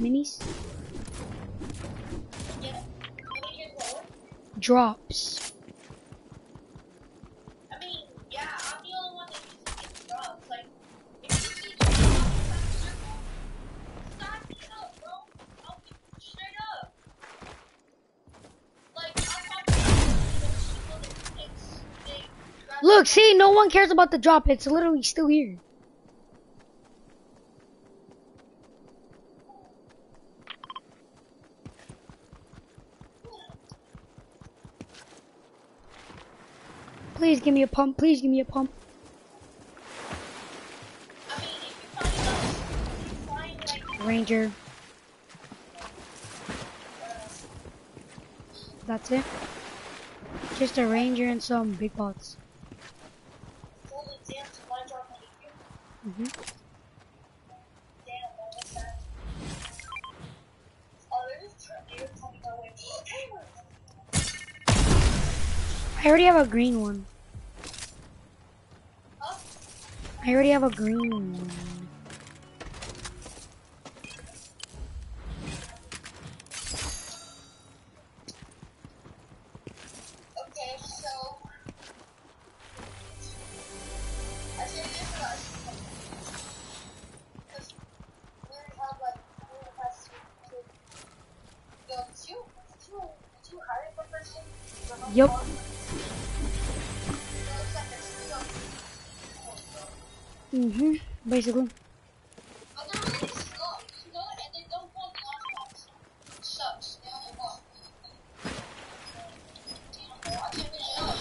Get it? Nobody cares about what? Drops. I mean, yeah, I'm the only one that uses these drugs. Like, if you see drugs outside the circle, stop me up, bro. I'll be straight up. Like, I'm talking about people that they grab Look, see, no one cares about the drop. It's literally still here. Please give me a pump. Please give me a pump. I mean, if you find like Ranger. That's it. Just a ranger and some big pots. full exams, one drop on you. Mm-hmm. Damn, what's that? Oh, there's a truck here coming our way. I already have a green one. Huh? I already have a green one. Okay, so I say this for us. Because we already have like 2 hiring per person. Yup. Mm-hmm. Basically. But they're really slow, you know, and they don't want lockbox. It sucks. They only want. I can't finish it up.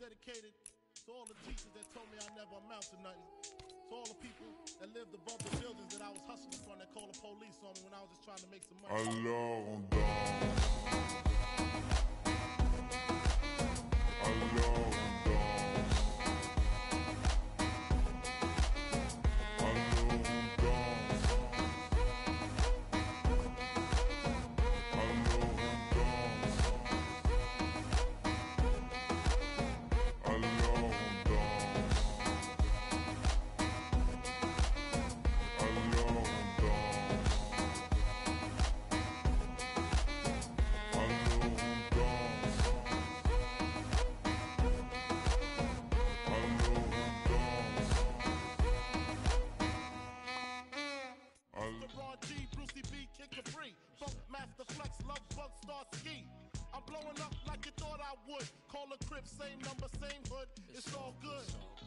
dedicated to all the teachers that told me I never amount to nothing. To all the people that lived above the buildings that I was hustling from that called the police on me when I was just trying to make some money. Alors on Brucey B, Kid Capri, Funk Master Flex, Love Bug Star Ski. I'm blowing up like you thought I would. Call a crib, same number, same hood. It's all good.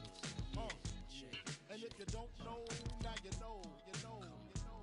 And if you don't know, now you know, you know, you know.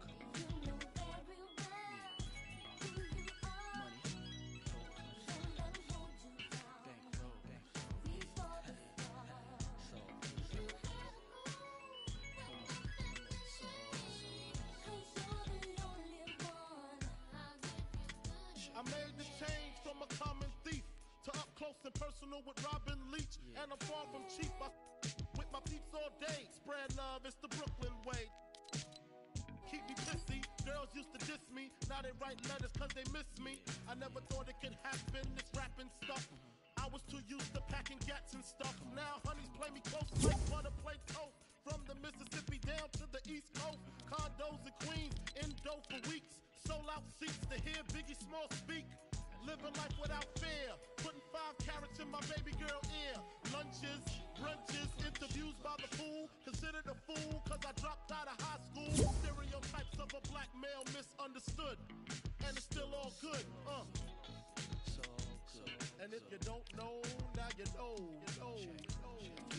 I made the change from a common thief to up close and personal with Robin Leach. And I'm far from cheap. I with my peeps all day. Spread love, it's the Brooklyn way. Keep me pissy. Girls used to diss me. Now they write letters cause they miss me. I never thought it could happen, this rapping stuff. I was too used to packing gats and stuff. Now honeys play me close like butter play toast. From the Mississippi down to the East Coast. Condos in Queens, in dough for weeks. Sold out seats to hear Biggie Small speak. Living life without fear. Putting 5 carats in my baby girl ear. Lunches, brunches, interviews by the pool. Considered a fool cause I dropped out of high school. Stereotypes of a black male misunderstood. And it's still all good, And if you don't know, now you know, you know, you know.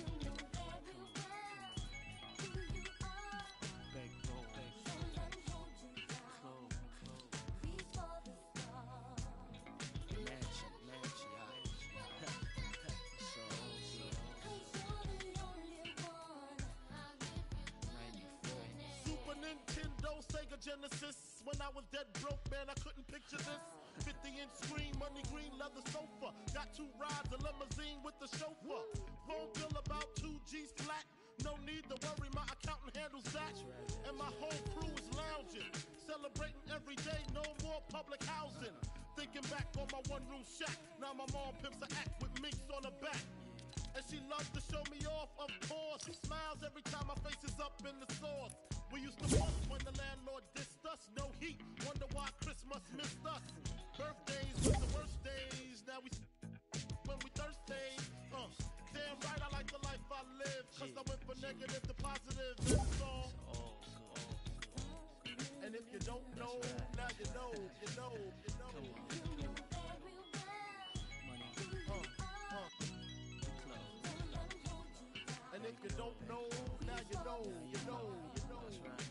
Sega Genesis. When I was dead broke, man, I couldn't picture this. 50-inch screen, money green, leather sofa. Got 2 rides, a limousine with the chauffeur. Phone bill about 2 G's flat. No need to worry, my accountant handles that. And my whole crew is lounging, celebrating every day, no more public housing. Thinking back on my one-room shack. Now my mom pimps an act with minks on her back. And she loves to show me off, of course. Smiles every time my face is up in the sauce. We used to fuss when the landlord dissed us. No heat, wonder why Christmas missed us. Birthdays were the worst days. Now we when we thirsty. Damn right I like the life I live. Cause I went from negative to positive. It's all and if you don't know, now you know, you know, you know. And if you don't know, now you know, you know, you know.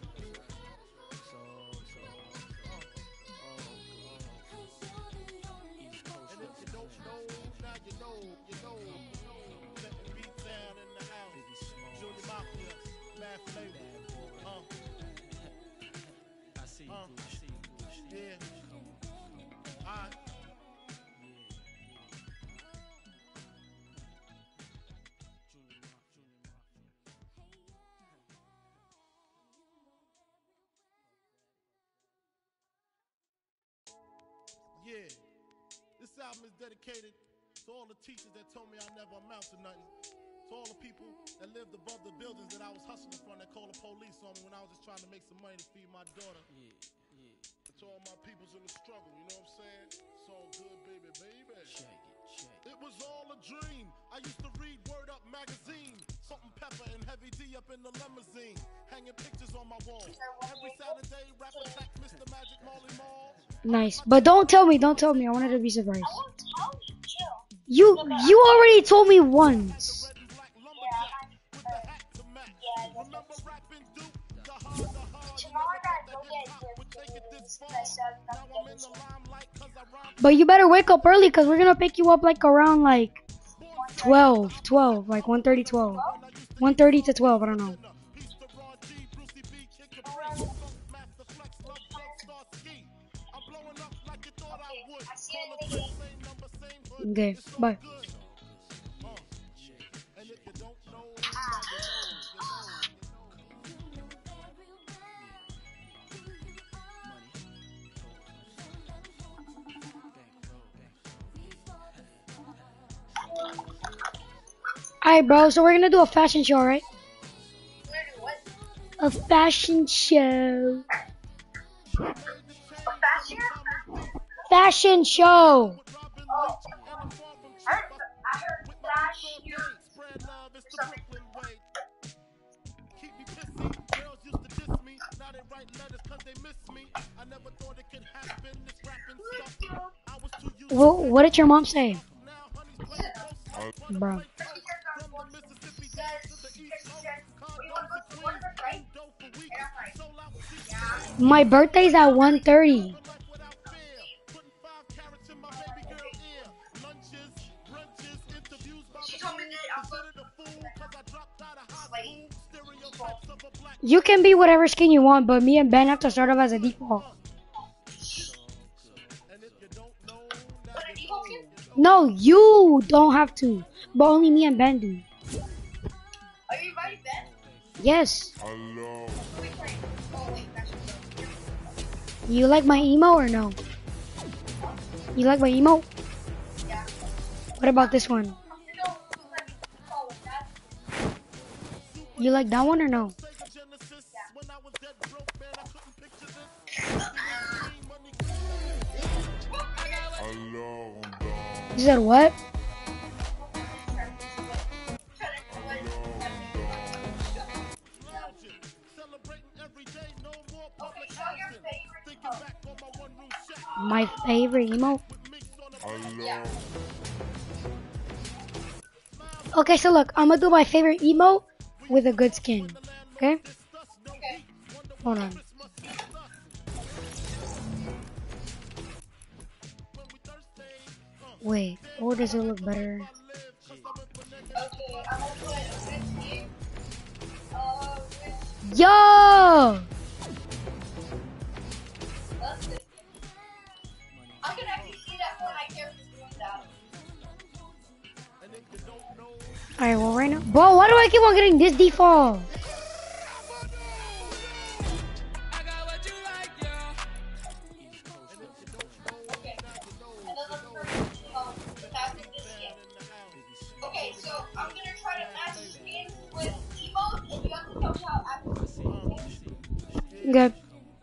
And if you don't know, now you know, you know, you know. Let the beat down in the house. Junior Mafia, Mad Flavor. I see you, yeah. Alright. Yeah, this album is dedicated to all the teachers that told me I never amount to nothing. To all the people that lived above the buildings that I was hustling from that called the police on me when I was just trying to make some money to feed my daughter. Yeah. To all my peoples in the struggle, you know what I'm saying? It's all good, baby, baby. Check it. It was all a dream. I used to read Word Up magazine. Salt and Pepper and Heavy D up in the limousine. Hanging pictures on my wall. Every Saturday, rap attack, Mr. Magic Marley Marl. Nice, but don't tell me. I wanted to be surprised. I won't tell you, chill. You already told me once. Tomorrow I go get But you better wake up early because we're gonna pick you up like around like 12, like 1:30, 12. 1:30 to 12, I don't know. Okay, bye. Alright, bro, so we're gonna do a fashion show, right? A fashion show. Fashion show. I heard flash you. Something. Well, what did your mom say? Bro. My birthday's at 1:30. She told me You can be whatever skin you want, but me and Ben have to start off as a default. No, you don't have to, but only me and Ben do. Are you invited, Ben? Yes. Hello. You like my emo or no? You like my emo? Yeah. What about this one? You like that one or no? Hello. You said what? My favorite emo? Hello. Okay, so look, I'm gonna do my favorite emo with a good skin. Okay? Hold on. Wait, or does it look better? Yo! I can actually see that when I character's doing that. Alright, well right now. Bro, why do I keep on getting this default? Okay, so I'm gonna try to match skins with emotes, and you have to tell me how accurate it is. Good.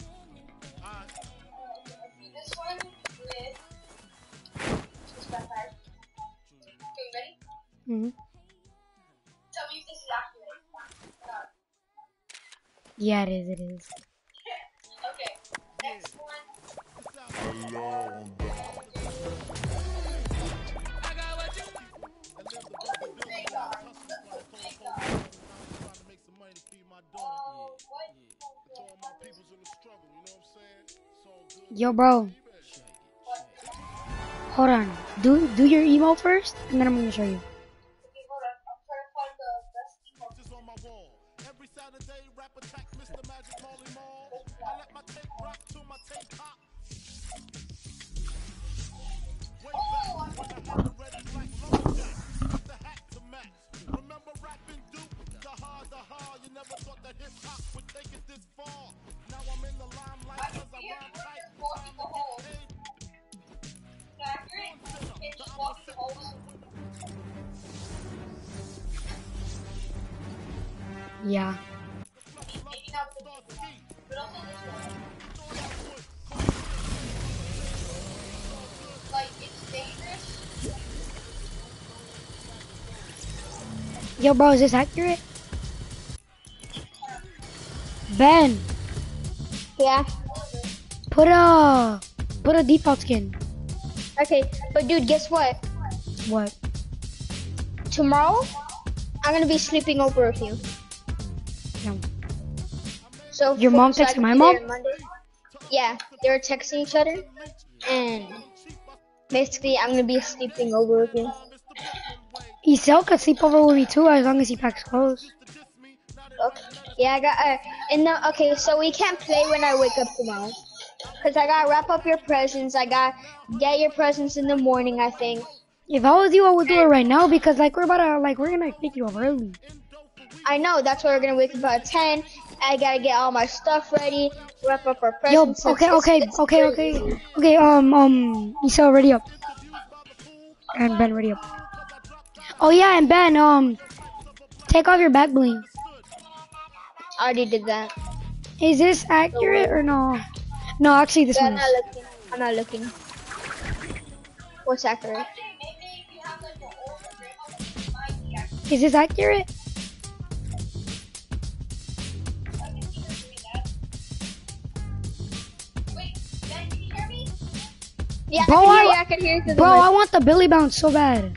This one with this backpack. Okay, ready? Mm-hmm. Tell me if this is accurate. Yeah, it is, it is. Okay, next one. Hello. Yo, bro. Hold on. Do your emo first, and then I'm gonna show you. Okay, hold on. I'm trying to find the best emote. Just on my wall. Every Saturday, rap attack, Mr. Magic Molly Mall. I let my tape rock to my tape pop. Way back when I had the red and black lumberjack with the hat to match. Remember rapping Duke? The hard, you never thought that hip hop would take it this far. Now I'm in the limelight cause I rhyme tight. Walking the hole. Accurate? And just walking the hole. Yeah. Maybe not the but also this one. Like, it's dangerous. Yo, bro, is this accurate? Ben, Yeah. put a default skin. Okay, but dude, guess what? What? Tomorrow, I'm gonna be sleeping over with you. No. So Your mom so I texted can my be mom? there Monday. Yeah, they were texting each other, and basically, I'm gonna be sleeping over with you. Isel could sleep over with me too as long as he packs clothes. Okay. Yeah, I got. Okay, so we can't play when I wake up tomorrow. Cause I gotta wrap up your presents. I gotta get your presents in the morning, I think. If I was you, I would do it right now because like we're gonna pick you up early. I know, that's why we're gonna wake up at 10. I gotta get all my stuff ready, wrap up our Yo, presents. okay. Isel, ready up. And Ben, ready up. Oh yeah, and Ben, take off your back bling. I already did that. Is this accurate or no? No, actually this Yeah, one is. I'm not looking. What's accurate? Is this accurate? Yeah, Bro, I can hear you through the Bro, mic. I want the Billy bounce so bad.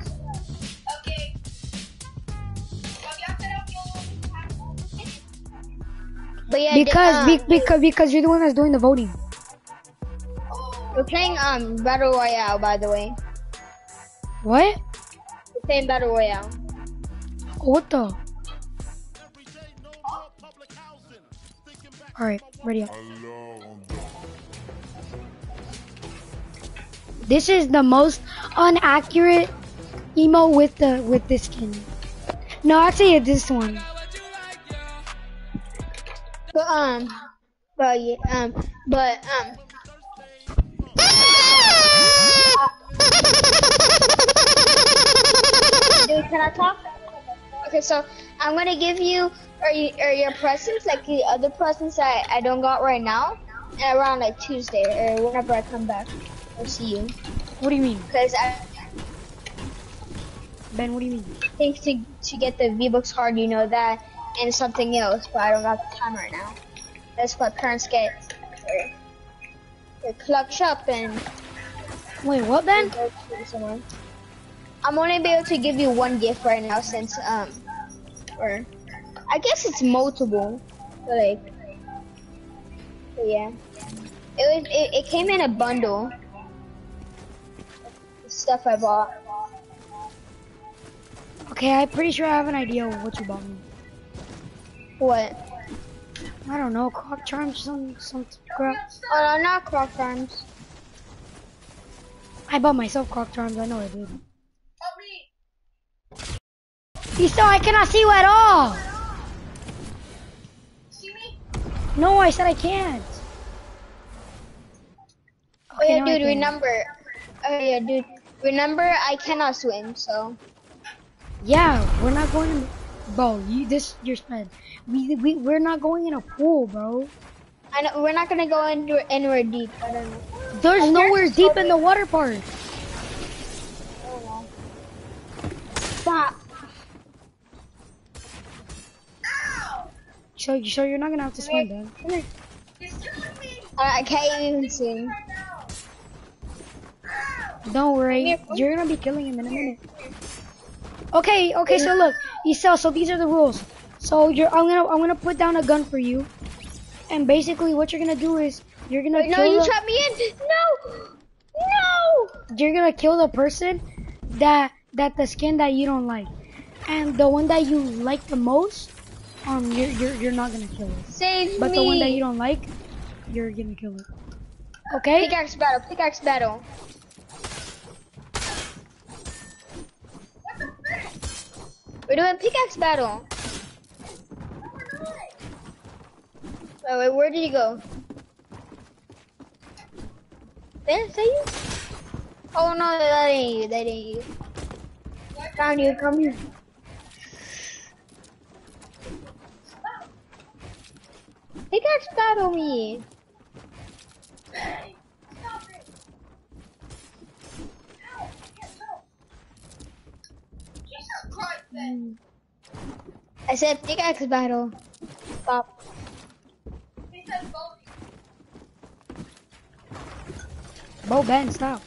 But yeah, Because you're the one that's doing the voting. we're playing Battle Royale, by the way. What? We're playing Battle Royale. What the? Alright, ready up. This is the most inaccurate emo with this skin. No, actually it's this one. Dude, can I talk? Okay, so I'm gonna give you your presents, like the other presents I don't got right now, and around like Tuesday or whenever I come back. I'll see you. What do you mean? Because I Ben, what do you mean? think to get the V-Bucks card, you know that, and something else, but I don't got the time right now. That's what parents get. They clutch up and Wait, what Ben? go to someone. I'm only be able to give you one gift right now since or I guess it's multiple. So like, so yeah, it came in a bundle. The stuff I bought. Okay, I'm pretty sure I have an idea of what you bought me. What? I don't know, Croc Charms, some crap. Oh no, not Croc Charms. I bought myself Croc Charms, I know I did. Still, I cannot see you at all! No, I said I can't. Oh yeah, now I dude, can. remember. Oh yeah, dude, remember I cannot swim, so. Yeah, we're not going to... Bro, you're sped. We're not going in a pool, bro. I know, we're not gonna go anywhere deep, I don't know. There's nowhere deep in the water park. Stop. So you're not gonna have to swim, then. Come here. I can't even swim. Don't worry, you're gonna be killing him in a minute. Okay, so look, Isel, so these are the rules. So I'm gonna put down a gun for you, and basically what you're gonna do is you're gonna Wait, no, you trapped me in. No. You're gonna kill the person that the skin that you don't like, and the one that you like the most, you're not gonna kill it. Save But me. the one that you don't like, you're gonna kill it. Okay? Pickaxe battle. We're doing pickaxe battle. Wait, where did you go? There, is that you? Oh no, that ain't you. Found you, come here. Pickaxe battle me. I said pickaxe battle. Stop. Bo Ben, stop.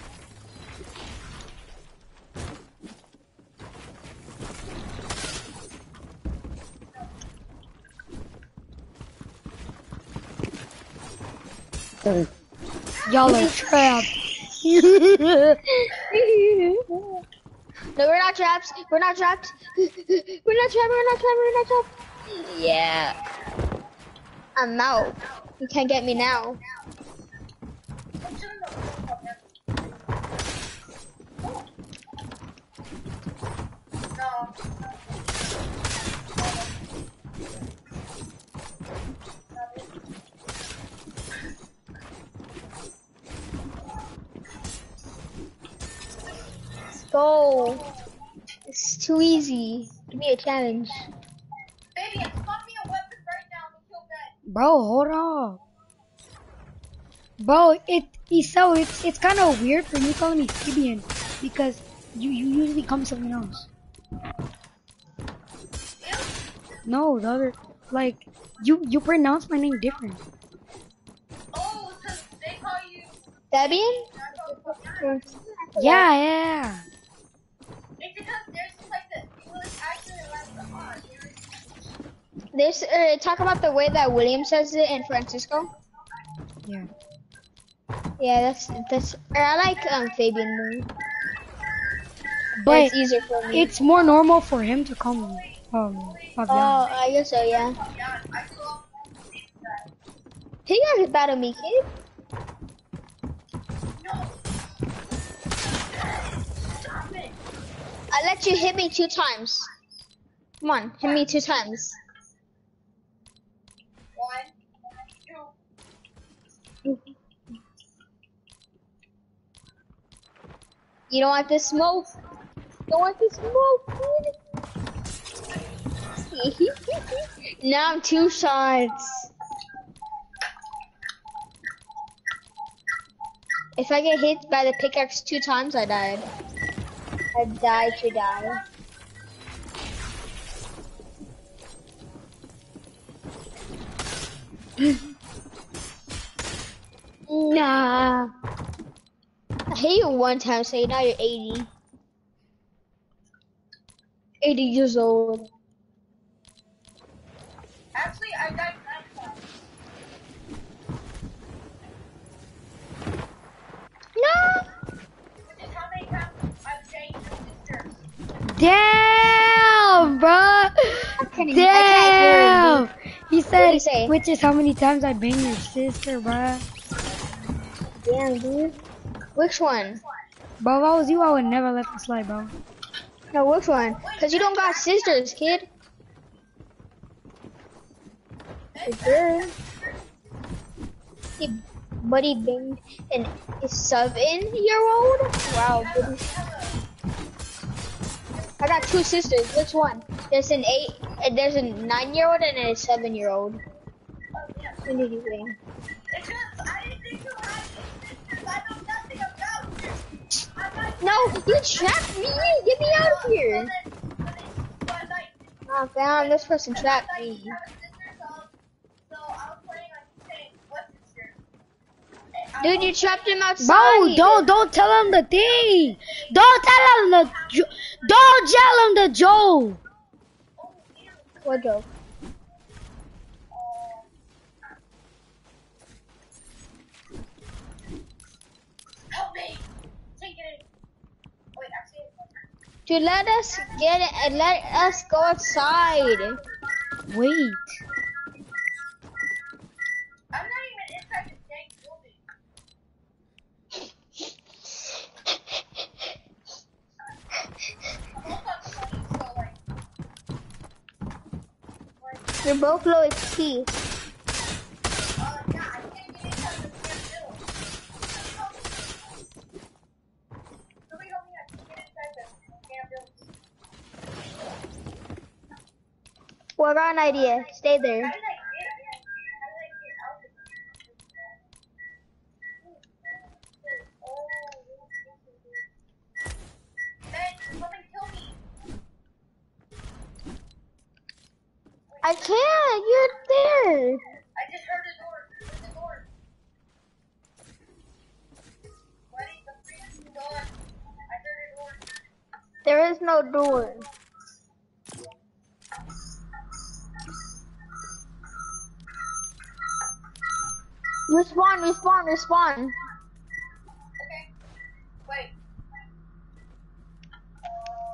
Y'all are trapped. No, we're not trapped. We're not trapped. We're not trapped. We're not trapped. We're not trapped. Yeah. I'm out. You can't get me now. Let's go. It's too easy. Give me a challenge. Baby, I'm popping a weapon right now to kill Ben. Bro, hold on. Bro, it's kind of weird for you calling me Fabian because you usually call me something else. No, the other, like, you pronounce my name different. Oh, because they call you. Fabian? Yeah. It's because there's just like the English accent and like the R. This talk about the way that William says it in Francisco. Yeah. Yeah, that's. I like Fabian more. But it's easier for me. it's more normal for him to call me Fabian. Oh, I guess so. Yeah. Yeah, I saw that. He got bad at me, kid. No. Stop it. I let you hit me 2 times. Come on, hit me 2 times. 1, 2. You don't want this smoke? Don't want this smoke, kid. Now I'm 2 shots. If I get hit by the pickaxe 2 times, I died. I died to die. Nah. I hit you 1 time, so now you're 80. 80 years old. Actually, I died 9 times. No! Which is how many times I've changed your sister. Damn, bro. I can't Damn. He What did said, he say? which is how many times I banged your sister, bro. Damn, dude. Which one? Bro, if I was you, I would never let this slide, bro. No, which one? Cause you don't got sisters, kid. Sure. He buddy banged an 7-year-old? Wow, buddy. I got 2 sisters. Which one? There's an 9-year-old and a 7-year-old. When did you bang? It's just, I didn't think you had sisters. I know nothing about you. I'm like, No, you trapped me. Get me out of here. Oh, damn, this person trapped me. Dude, you trapped him outside. Bro, don't tell him the thing. Don't tell him don't tell him the joke. What joke? help me. Take it. Wait, actually. Dude, let us get it and let us go outside. Wait. I'm not even inside the dang building. You're both low XP. Well, I got an idea. Stay there. I can't. You're there. I just heard a door. There's a door. What is the freaking door? I heard a door. There is no door. Respawn. Okay. Wait.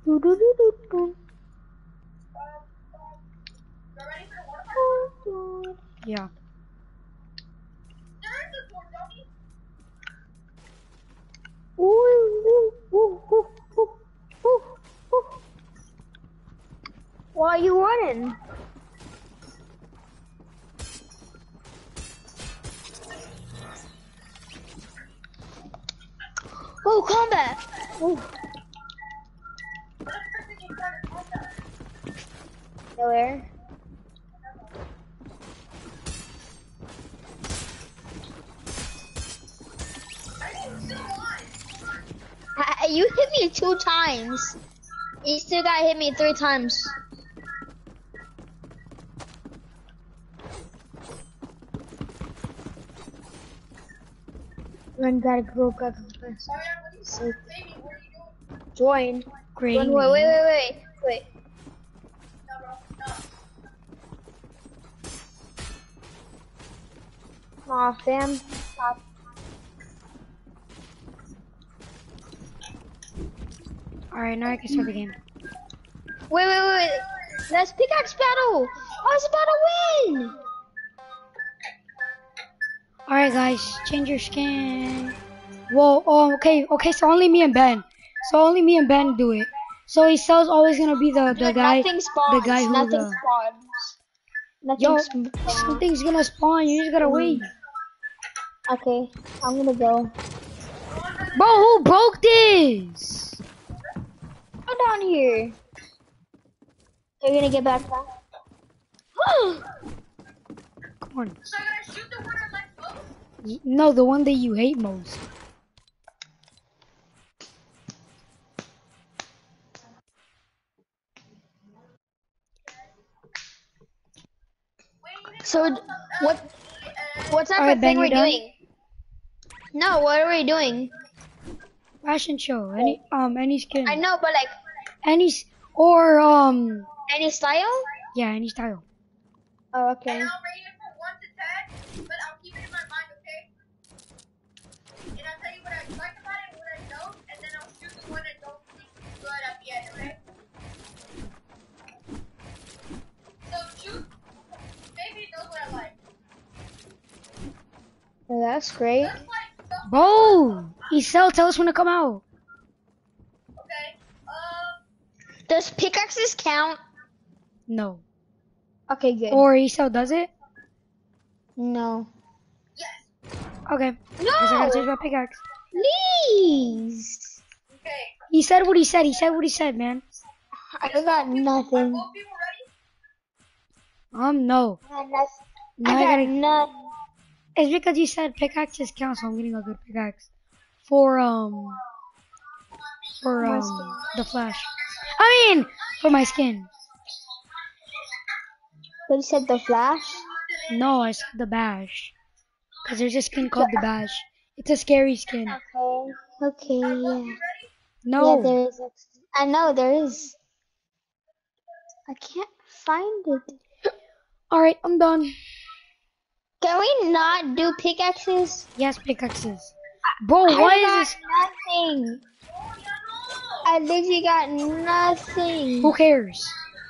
Yeah. Why are you running? Oh, combat! Oh. Nowhere. You hit me 2 times. You still got hit me 3 times. Run, gotta go. So, join. Great. Run, wait. Aw, fam. Stop. Alright, now I can start the game. Wait. Let's pickaxe battle. I was about to win. Alright guys, change your skin. Whoa, okay, so only me and Ben. So only me and Ben do it. So Ecel's always gonna be the guy. Nothing spawns. The guy who Nothing spawns. Nothing Yo, spawns. something's gonna spawn, you just gotta wait. Okay, I'm gonna go. Bro, who broke this? Go down here. You're gonna get back fast. Come on. So I'm gonna shoot the one I like most? No, the one that you hate most. So what type Alright, of Ben, thing we're you done? doing? No, what are we doing? Fashion show. Any skin. I know, but like Any or any style? yeah, any style. Oh, okay. And I'll rate it from 1 to 10, but I'll keep it in my mind, okay? And I'll tell you what I like about it, what I don't, and then I'll shoot the one I don't think is good at the end, okay? So shoot, maybe knows what I like. Well, that's great. Just like stuff. Bro, Ecel, tell us when to come out. Okay. Does pickaxes count? No. Okay, good. Or Ecel does it? No. Yes. Okay. Guess I gotta No! change my pickaxe. Please! Okay. He said what he said. He said what he said, man. I got nothing. Both people ready? No. I got nothing. Now I got gotta. nothing. It's because you said pickaxes count, so I'm getting a good pickaxe. For the flash. I mean, for my skin. But you said the flash? No, I said the bash. Cause there's a skin called the bash. It's a scary skin. Okay, yeah. No. Yeah, there is. I know there is. I can't find it. Alright, I'm done. Can we not do pickaxes? Yes, pickaxes. Bro, what is this? Nothing. I literally got nothing. Who cares?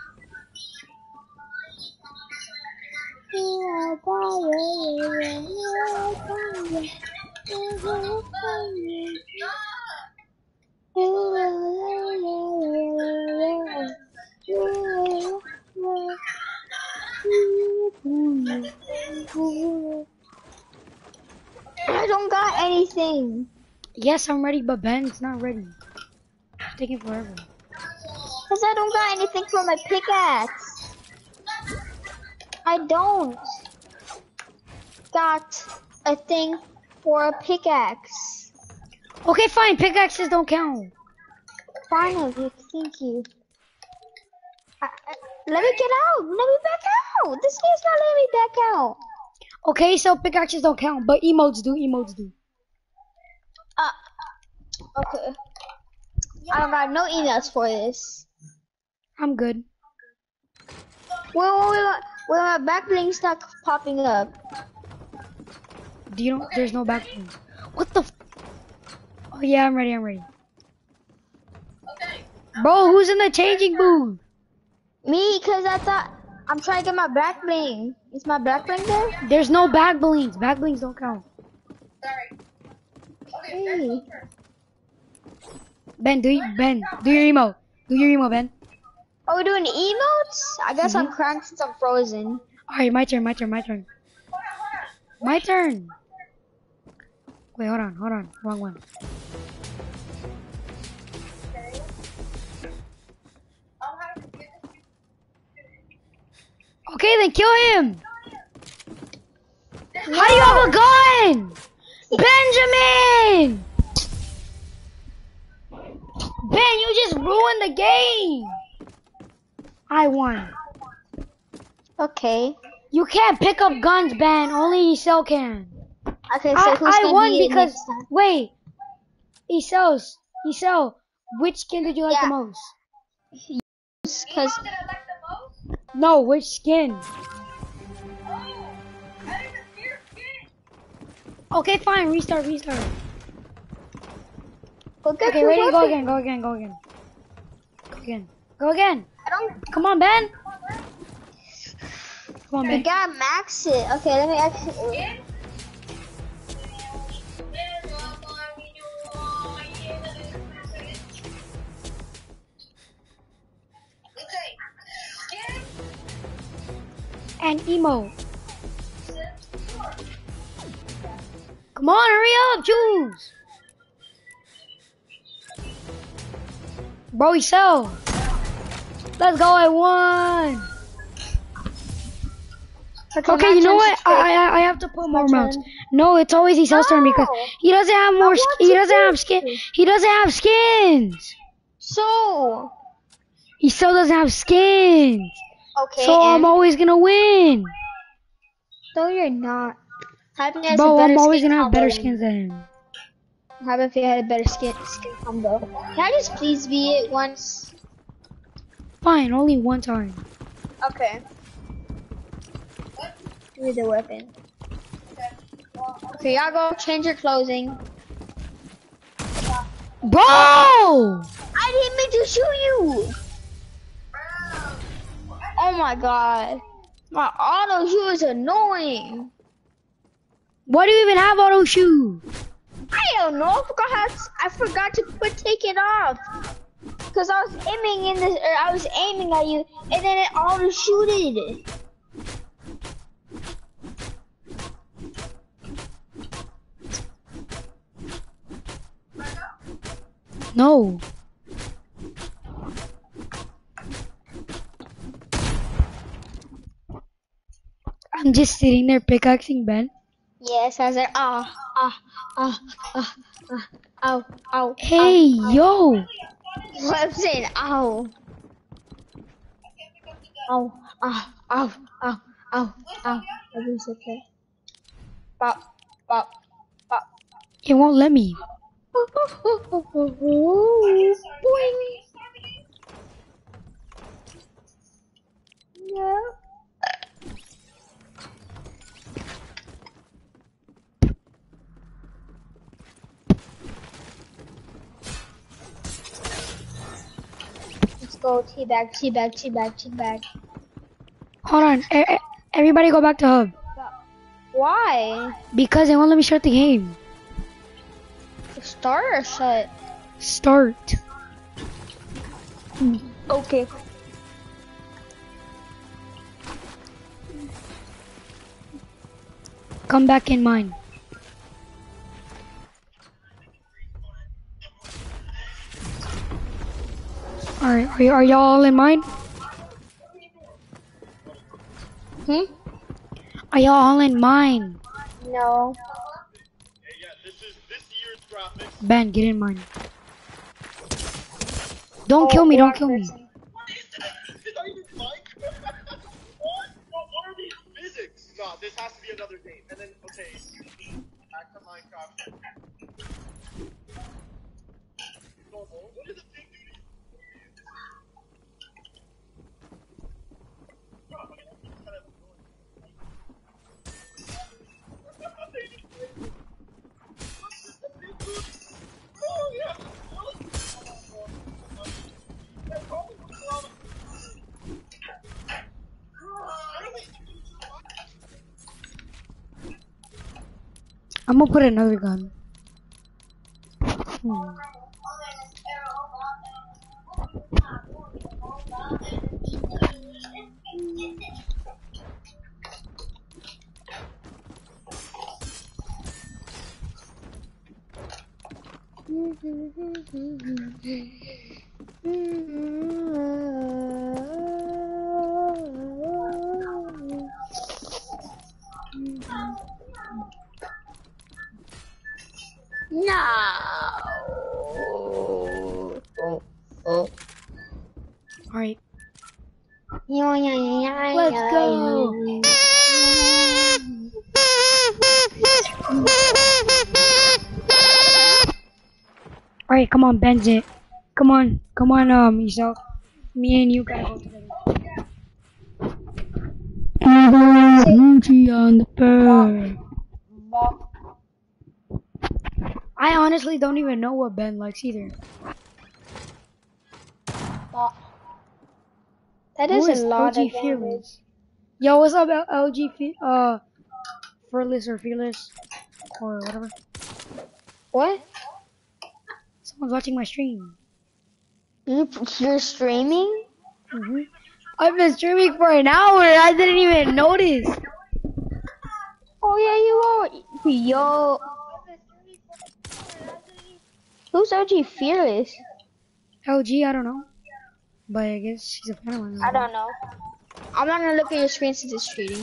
I don't got anything. Yes, I'm ready, but Ben's not ready. It's taking forever. Cause I don't got anything for my pickaxe. I don't got a thing for a pickaxe. Okay, fine. Pickaxes don't count. Finally, thank you. Let me get out. Let me back out. This game's not letting me back out. Okay, so pickaxes don't count, but emotes do. Emotes do. Okay. I don't got no emails for this. I'm good. Well, my back bling stuck popping up. Do you know? There's no back bling. What the? Oh yeah, I'm ready. I'm ready. Okay. Bro, who's in the changing booth? Me, cause I thought I'm trying to get my back bling. Is my back bling there? There's no back blings. Back blings don't count. Sorry. Okay, Hey. Ben, do your emo. Do your emo, Ben. Are we doing emotes? I guess I'm crying since I'm frozen. Alright, my turn. My turn. Wait, hold on. Wrong one. Okay, then kill him. How do you have a gun? Benjamin! Ben, you just ruined the game. I won. Okay. You can't pick up guns, Ben. Only Esau can. Okay, so who's I gonna won be it because next time? wait, Esau, which skin did you like the Yeah. most? Cause That I like the most? No, which skin? Oh, I didn't even see your skin. Okay, fine. Restart. go get Okay, your ready? Go weapon. again. Go again. I don't. Come on, Ben. Come on, We Ben. gotta max it. Okay, let me actually. And emo. Come on, hurry up, choose. Bro, Esau. Let's go, I won. Okay, you know what? I have to put more mounts. No, it's always Esau's turn because he doesn't have more. He doesn't have skin. He doesn't have skins. So. Esau doesn't have skins. Okay. So I'm and always gonna win. no, you're not. Happen has Bro, a better I'm always skin gonna have better combo skins than him. than- Happen if you had a better skin combo. Can I just please be it once? Fine, only one time. Okay. Give me the weapon. Okay, y'all go change your clothing. Bro! I didn't mean to shoot you. Oh my god. My auto shoe is annoying. Why do you even have auto shoe? I don't know. I forgot to take it off. Cause I was aiming at you, and then it auto shooted. No. I'm just sitting there pickaxing Ben. Yes, I was like, ow. Hey, yo! I'm saying, ow. Ow. Everything's okay. Bop. It won't let me. Boing. Yeah. Let's go, teabag. Hold on. Everybody go back to hub. Why? Because it won't let me start the game. Start or shut? Start. Okay. Come back in mine. Alright, are y'all all in mine? Are y'all all in mine? No. Yeah, this is this year's graphics. Ben, get in mine. Don't kill me, don't kill me. Is that even Mike? What? What are these physics? No, this has to be another game. And then, okay, back to Minecraft. What is the big duty? I'm gonna put another gun. Hmm. No. Alright, Let's let's go. Alright, come on, Benzit. Come on, Michelle. Me and you gotta go together. Gucci on the bird. I honestly don't even know what Ben likes either. That Who is a lot LG of damage. Fearless? Yo, what's up, LG Fearless or Fearless or whatever? What? Someone's watching my stream. You're streaming? I've been streaming for an hour. I didn't even notice. Oh yeah, you are. Yo. Who's OG Fearless? LG, I don't know. But I guess she's a fan of mine. I don't know. I'm not gonna look at your screen since it's cheating.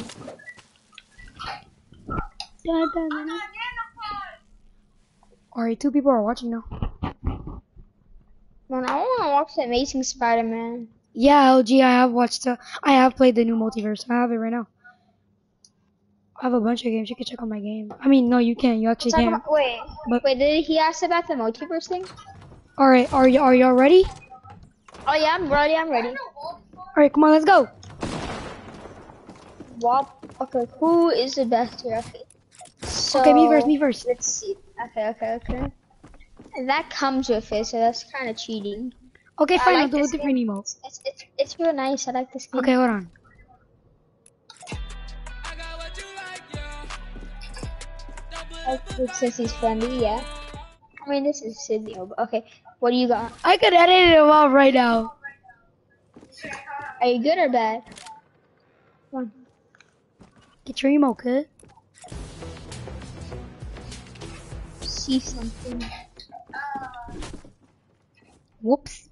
Alright, 2 people are watching now. Man, I wanna watch The Amazing Spider-Man. Yeah, LG, I have played the new multiverse. I have it right now. I have a bunch of games. You can check out my game. I mean, no, you can't. You actually can't. Wait, But- did he ask about the multiverse thing? Alright, are y'all ready? Oh yeah, I'm ready. Alright, come on, let's go. Well, okay, who is the best here? Okay, so Okay, me first. Let's see. Okay. And that comes with it, so that's kind of cheating. Okay, fine, I I'll like do a this different game. emote. It's real nice. I like this game. Okay, hold on. It says he's friendly, yeah. I mean, this is Sydney. Okay, what do you got? I could edit it off right now. Are you good or bad? Come on. Get your emote, kid. See something. Whoops.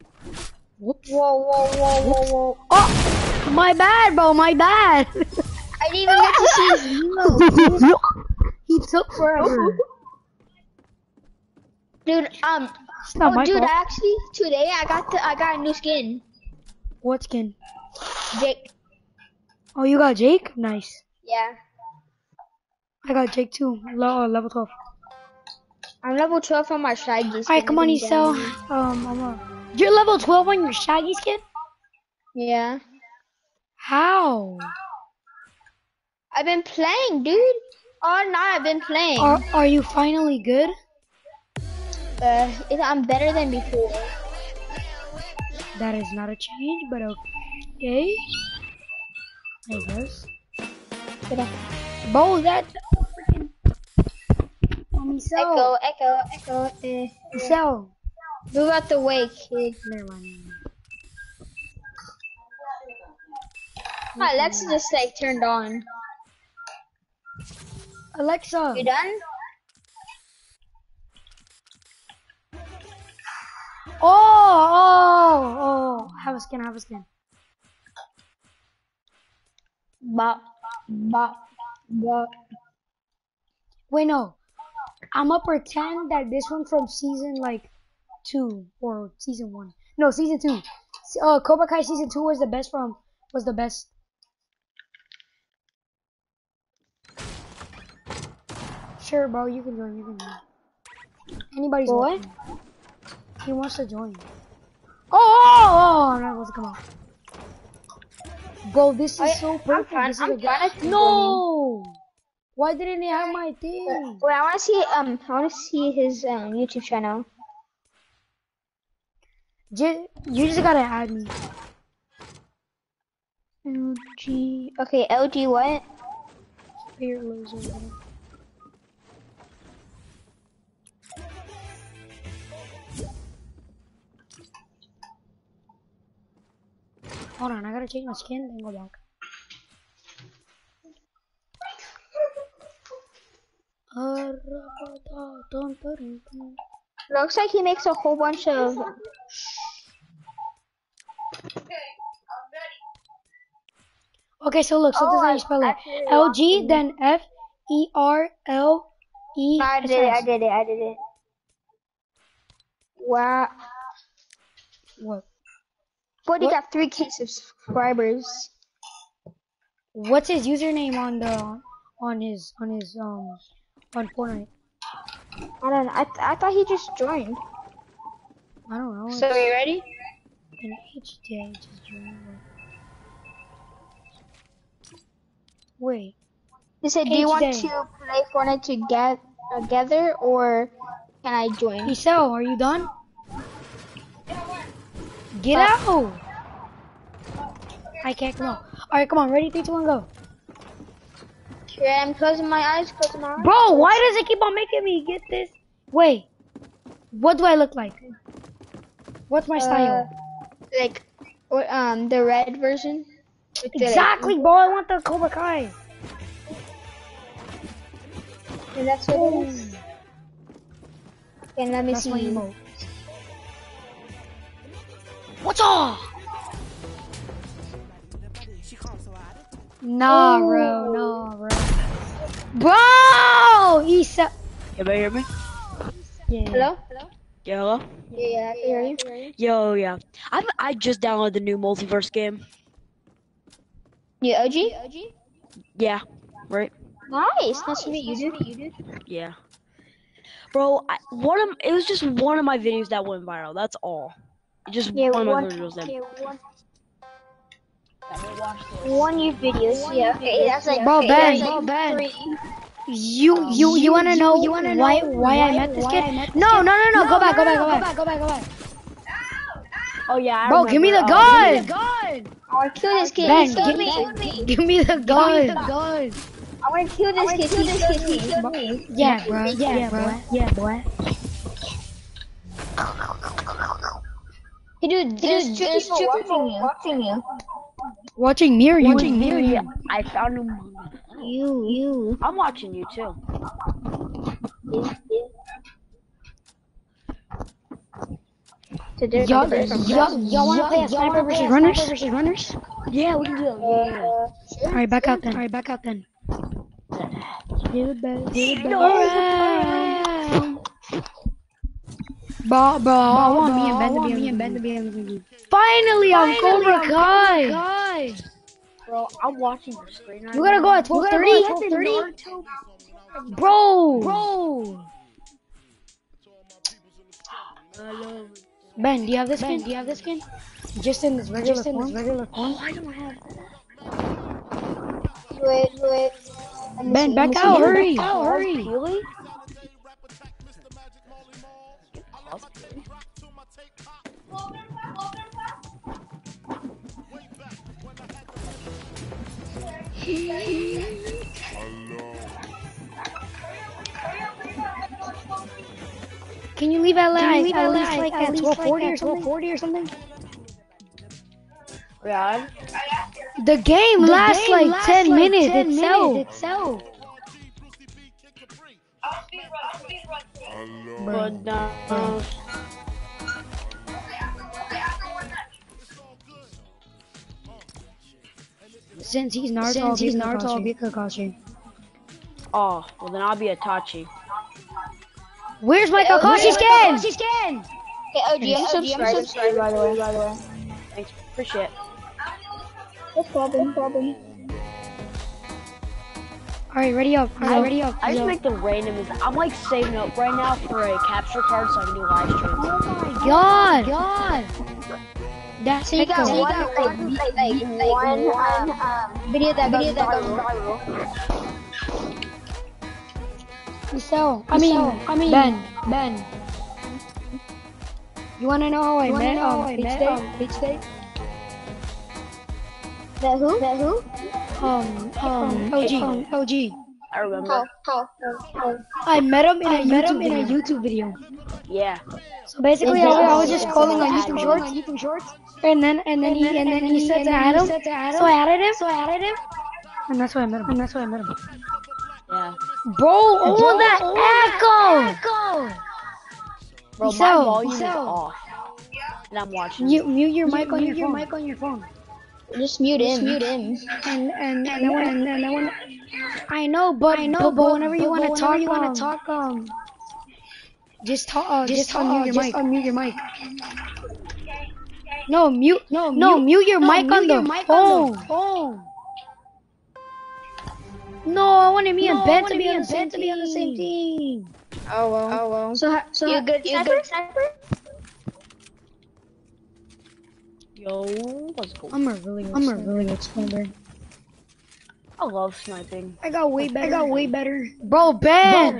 Whoa. Oh, my bad, bro. My bad. I didn't even get to see his emote. He took forever. Dude, It's not my dude, fault. actually, today I got a new skin. What skin? Jake. Oh, you got Jake? Nice. Yeah. I got Jake too. Level 12. I'm level 12 on my Shaggy skin. Alright, come on, Isel. You're level 12 on your Shaggy skin? Yeah. How? I've been playing, dude. All night I've been playing. Are you finally good? I'm better than before. That is not a change, but okay. I guess. Bro, that freaking. Isel. Echo. Isel. Move out the way, kid. Never mind. Alexa just like turned on. Alexa. You done? Oh. Have a skin. Bop. Wait, no. I'ma pretend that this one from season 2 or season 1. No, season 2. Cobra Kai season 2 was the best. Sure, bro, you can join. Anybody's welcome. He wants to join. Oh, no, what's come on. Bro, this is so perfect. No! Why didn't he have my thing? Wait, I wanna see his YouTube channel. You just gotta add me. LG. Okay, LG what? Fearless or whatever. Hold on, I gotta change my skin, then go back. Looks like he makes a whole bunch of. Okay, I'm ready. Okay, so look, so this is how you spell it. LG, then FERLE. I did it. Wow. What? But he got 3K subscribers. What's his username on Fortnite? I don't know. I thought he just joined. I don't know. So you ready? An HJ just joined. Wait. He said, "Do you want HJ. to play Fortnite together, or can I join?" Isel, are you done? Get out! I can't come out. Alright, come on. Ready? 3, 2, 1, go. Okay, I'm closing my eyes. Bro, why does it keep on making me get this? Wait. What do I look like? What's my style? Like, what? The red version. With the, Exactly, bro. I want the Cobra Kai. And that's what it is. And let me That's my see. emote. What's up? Nah, bro. Bro! Isa. Everybody hear me? Yeah. Hello? Yeah, hello? Yeah, I can hear you. Yo, yeah. I just downloaded the new multiverse game. You OG? Yeah, right? Nice. Nice to meet you, dude. Yeah. Bro, it was just one of my videos that went viral. That's all. Just Yeah, one of my videos that. One year videos. Yeah. Okay, that's like. Bro, okay, Ben. that's like 3. You wanna know why I met this kid? No. Go back. Oh yeah. Bro, give me the gun. I want to kill this kid. Ben, He killed me. give me the gun. I want to kill this kid. He killed me. Yeah, bro. Yeah, boy. Hey, dude, there's 2 people watching you. Watching near you. Yeah, I found him. You. I'm watching you too. Y'all wanna play a sniper versus runners? Yeah, we can do that. Yeah. Alright, back out then. Bro, I want me and Ben to be MVP. Finally, I'm Cobra Kai. Bro, I'm watching your screen right You gotta go at 12:30. Bro. Ben, do you have this skin? Just in this regular form? Oh, I don't have that. Wait. Ben, back out, hurry. Really? Can you leave at least like at 12:40 or something? Yeah. The game lasts like 10 minutes itself. But no. Since he's Naruto, I'll be Kakashi. Oh, well then I'll be Itachi. Where's my Kakashi skin? Hey, OG, I'm subscribed by the way. Thanks, appreciate it. No problem. Alright, ready up. I just make the randomest. I'm like saving up right now for a capture card so I can do live streams. Oh my god! That's So you got one video that goes viral. So, I mean, Ben. You wanna know how I met Peach State? That who? OG. I remember. How? I met him in a YouTube video. Yeah. So basically, I was just scrolling on YouTube Shorts, and then he said to add him. So I added him, and that's why I met him. Yeah. Bro, all that echo. Bro, my volume is off. And I'm watching. Mute your mic on your phone. Just mute him. And then when I know, but whenever you want to talk, just unmute your mic. No, mute your mic on the phone. No, I wanted me and Ben to be on the same team. Oh well. So you good, sniper? Yo, let's go. I'm a really good sniper. I love sniping. I got way better. Bro, Ben.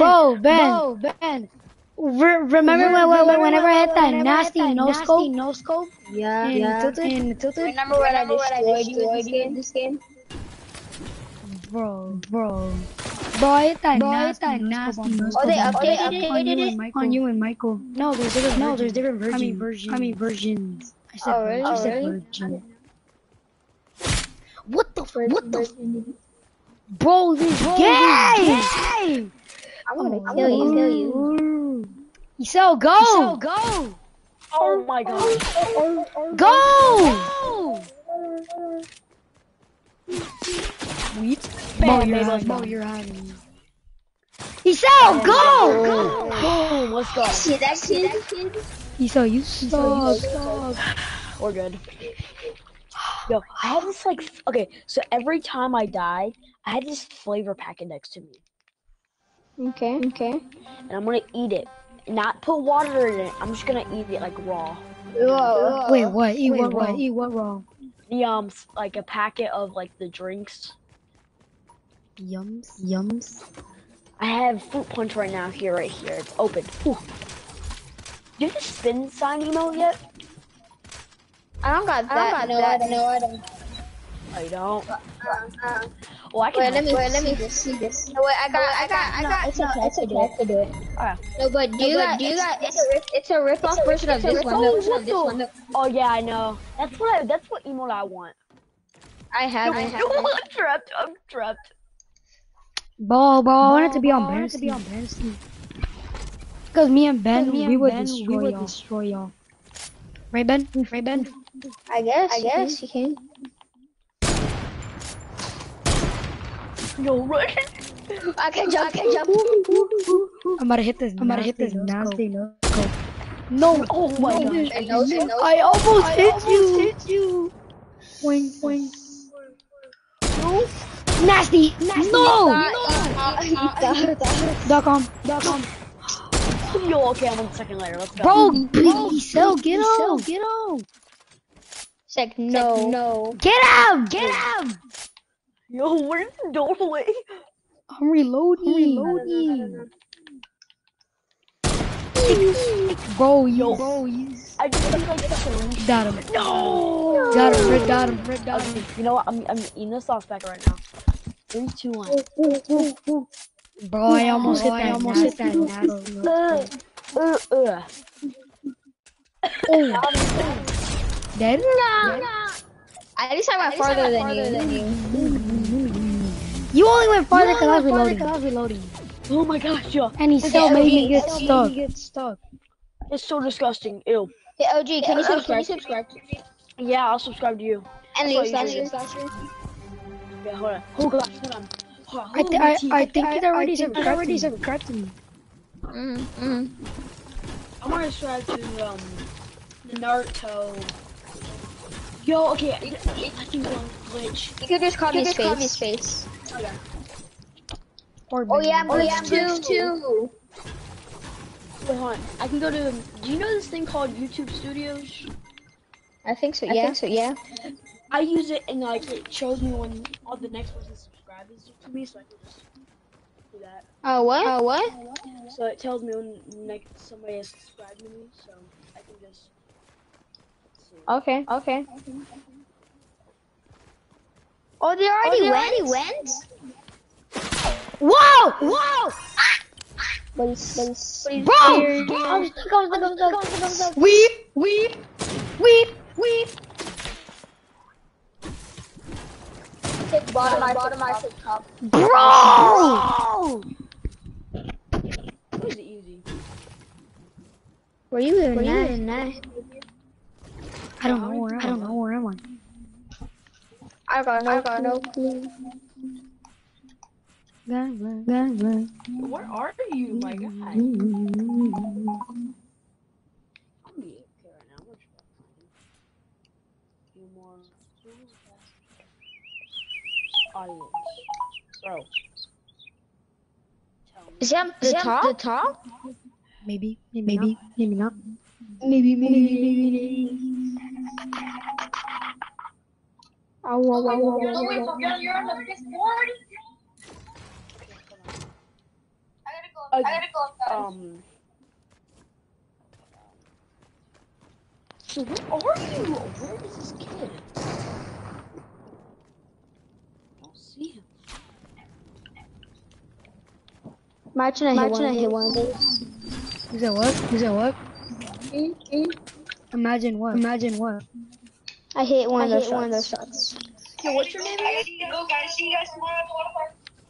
Remember whenever I hit that nasty no scope? Yeah. And tilted. Remember when I destroyed you in this game? Bro, I hit that nasty no scope. Oh, they updated it on you and Michael. No, there's different versions. I mean versions. I said virgin. What the? Bro, this gay! I'm gonna kill you. Isel, go! Oh my god. Go! Sweet. Bo, you're on. Isel, go! Boom, let's go. See that kid? Isel, you suck. We're good. Yo, I have this okay, so every time I die, I have this flavor packet next to me. Okay. And I'm gonna eat it. Not put water in it, I'm just gonna eat it like raw. Wait, what? Eat what raw? The, like a packet of like the drinks. Yums. I have fruit punch right now right here. It's open. Ooh. Do you have the spin sign emote yet? I don't got that. No, I don't. Oh, you don't? Well, I can let me just see this. No, wait, I got. It's okay. I can do it. Alright. No, but do you got? It's a rip-off version of this one. Oh yeah, I know. That's what emote I want. I have. I'm trapped. Bro, I want it to be on Ben's team. Because me and Ben, we would destroy y'all. Right, Ben? I guess you can. Yo, right? I can jump. I'm about to hit this nasty no. No, oh my god. I almost hit you. Wing. No. Nasty. No. .com. Yo, okay, I'm on the second layer. Let's go. Bro, please, get him. Sec, no. Get him. Yo, where's the doorway? I'm reloading. Bro, I just think like that's got him. No. Got him. Okay, you know what? I'm eating the sauce pack right now. 3, 2, 1. Bro, I almost hit that. Dead? At least I went farther than you. You only went farther because I was reloading. Oh my gosh, yo. And he still made me get stuck. It's so disgusting. Ew. Hey, OG, can you subscribe? Yeah, I'll subscribe to you. And leave Slasher. Yeah, hold on. I think it already subscribed to me. I'm gonna subscribe to Naruto. Yo, okay, I think one glitch. You could just call me Space. Okay. Oh yeah, I'm too. Wait, hold on. I can go to. Do you know this thing called YouTube Studios? I think so. Yeah. I use it and like it shows me when all the next person subscribes to me, so I can just do that. Oh what? So it tells me when somebody has subscribed to me, so I can just. Okay. Oh, they already went? Whoa! But he's Bro! scared. I was stuck. Weep. Hit bottom, I said top. Bro! It was easy. Were you in that? I don't know where am I? I got no clue. Where are you, my guy? I'm the AFK right now. What you got? Few more. Audience. Bro. Is he on the top? Maybe not. Maybe. Oh, You're on the fifth board? I gotta go. So where are you? Where is this kid? I don't see him. Imagine I hit one of those. You said what? Imagine what? I hit one of those shots. Yo, what's your name again? Go, guys. See you guys tomorrow.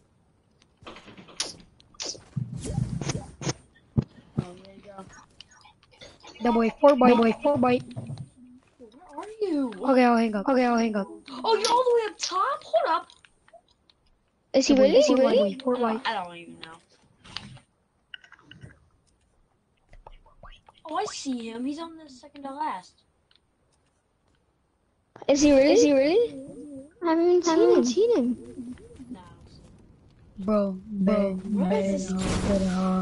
Oh, there you go. The boy 4-bite. Where are you? Okay, I'll hang up. Oh, you're all the way up top? Hold up. Is he really? 4-bite. I don't even know. Oh, I see him. He's on the second to last. Is he really? I haven't seen him. No. Bro. Where is this kid?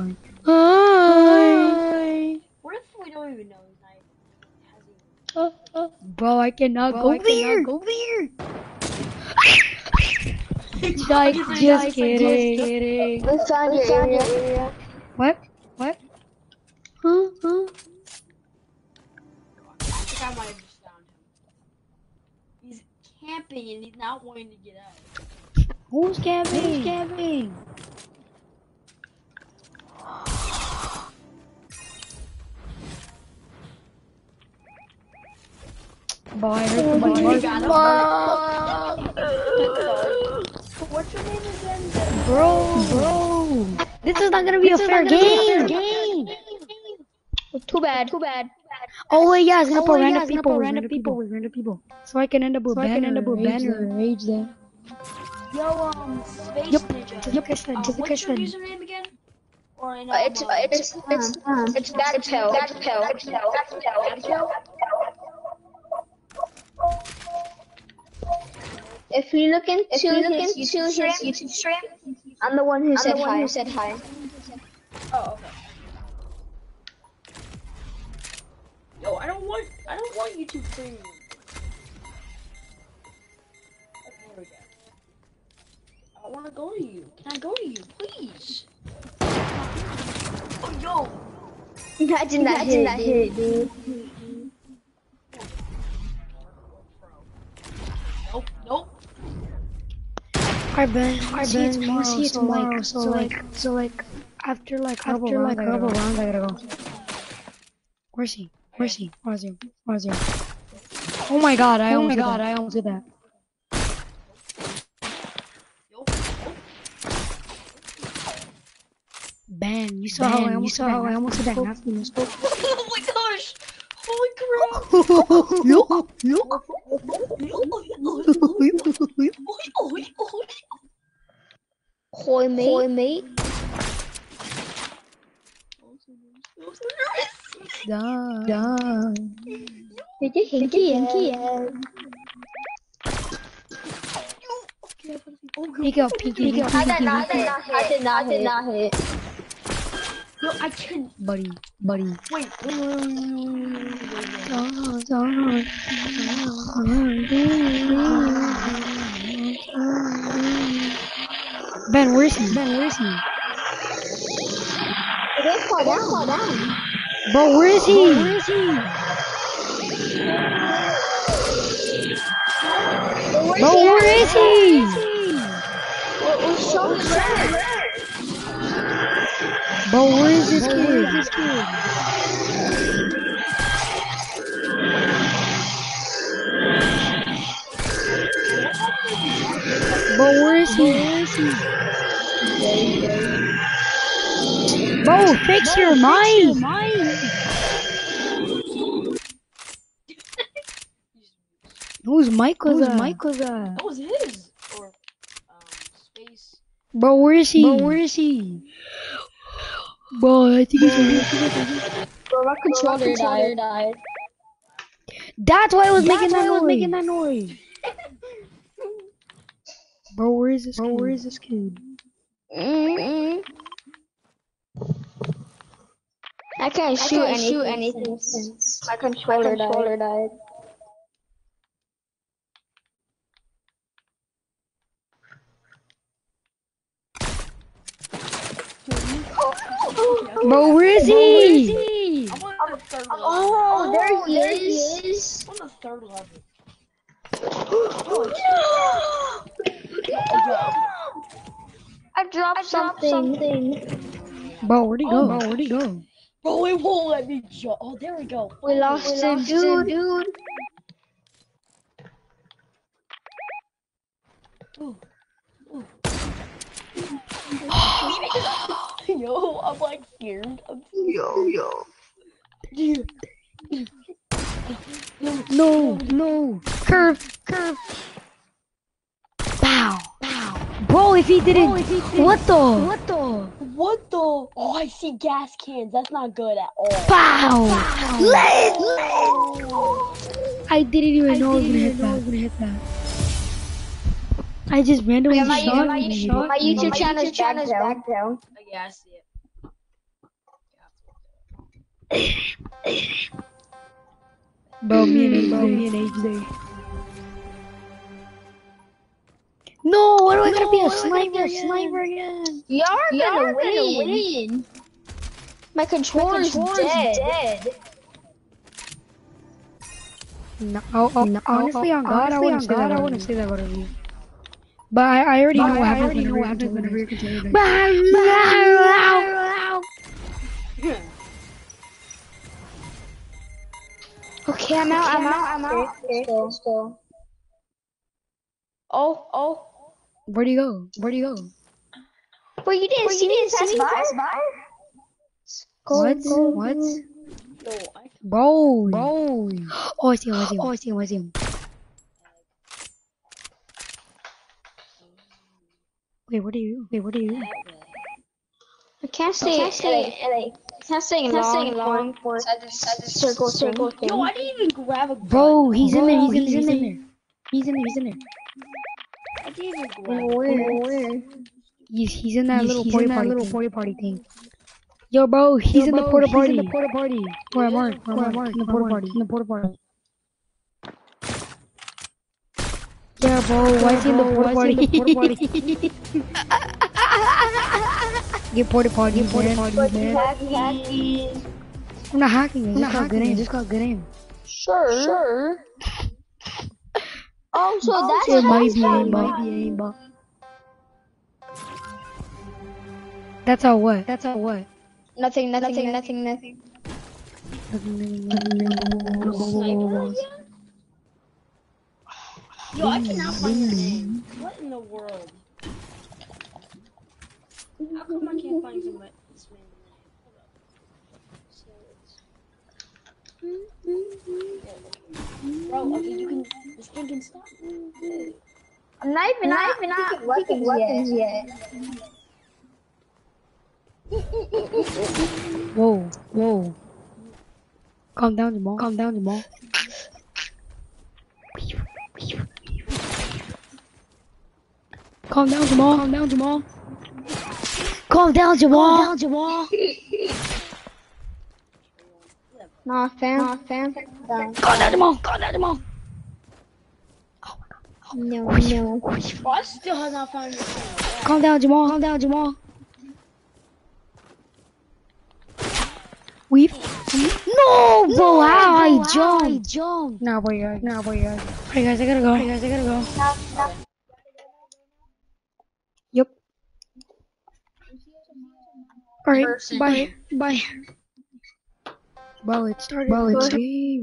Hi. What if we don't even know his name? Bro, I cannot go there. Like, just kidding. Let's find your area. What? Huh? I think I might have just found him. He's camping and he's not wanting to get out. Who's camping? Boy, I heard somebody What's your name again? Bro. This is not gonna be a fair game. Too bad. Oh wait, yeah, it's gonna put random people. So I can end up with banner. Rage there. Yo, Space Yep. Ninja. Yep, I said. What's your username again? Or in, It's Backtail. If you look into his YouTube stream, I'm the one who said hi. Oh, okay. Yo, I don't want YouTube Premium. Okay, here we go. I want to go to you. Can I go to you, please? Oh, yo. Imagine that hit, dude. Nope. Alright, Ben. See you tomorrow. So like, after a couple rounds, I gotta go. Where's he? Oh my god, I almost did that. Ben, you saw how I almost did that. Oh my gosh! Holy crap! Hoy mate. Done. Did you hinky? Peek out. I did not hit. No, I can. Buddy. Wait. Ben, where is he? Don't fall down. Bro, where is he? Bro, where is he? We're so Bro, where is this kid? Bro, where is he? Bro, fix your mic. Whose mic was that? That was his. Or space. Bro, where is he? Bro, I think it's me. Bro, my controller died. That's why I was making that noise. Bro, where is this kid? I can't shoot anything since my controller died. Bro, where is he? I'm on the third level. Oh, there he is. I'm on the third level. I dropped something. Bro, where'd he go? Bro, it won't let me jump. Oh, there we go. We lost him, dude. Yo, I'm like scared. Yo. No. Curve. Bow. Bro, if he didn't. What the? Oh, I see gas cans. That's not good at all. Bow. Let's. I didn't even know I was gonna hit that. I just randomly shot. My YouTube channel is back down. Oh, yeah, I see it. Bro, me and AJ. No, why do I gotta be a sniper again? Y'all are gonna win. My controller's dead. No, honestly, on God, I wouldn't say that about you. But I already know what happens whenever you're controlling. Okay, I'm out. Still. Oh. Where'd he go? Wait, you didn't see me pass by? What? No, I Bro. Oh, I see him. Wait, what are you? I can't stay in long for circle thing. Yo, I didn't even grab a gun. Bro, he's in there. I didn't even grab Where? He's in that little porta party thing. Yo, bro, he's in the porta party. Where am I? In the porta party. Yeah, bro, why is he in the porta party? Get porta party, man. I'm not hacking. I just got good aim. Sure. Oh, so that's It how might it's be done. aimbot. That's how what? Nothing. Yo, I cannot find your name. What in the world? How come I can't find this man's name? Bro, okay, you can. This thing can stop. I'm not even weapons yet. Whoa. Calm down, Jamal. Calm down, Jamal. Nah, fam. Down. Calm down, Jamal. No. Bro, I still have not found your name. Calm down, Jamal. No, bro, how I jumped. Nah, boy, guys. Hey guys, I gotta go. Yep. Alright, person. bye. Bye. Well, it started.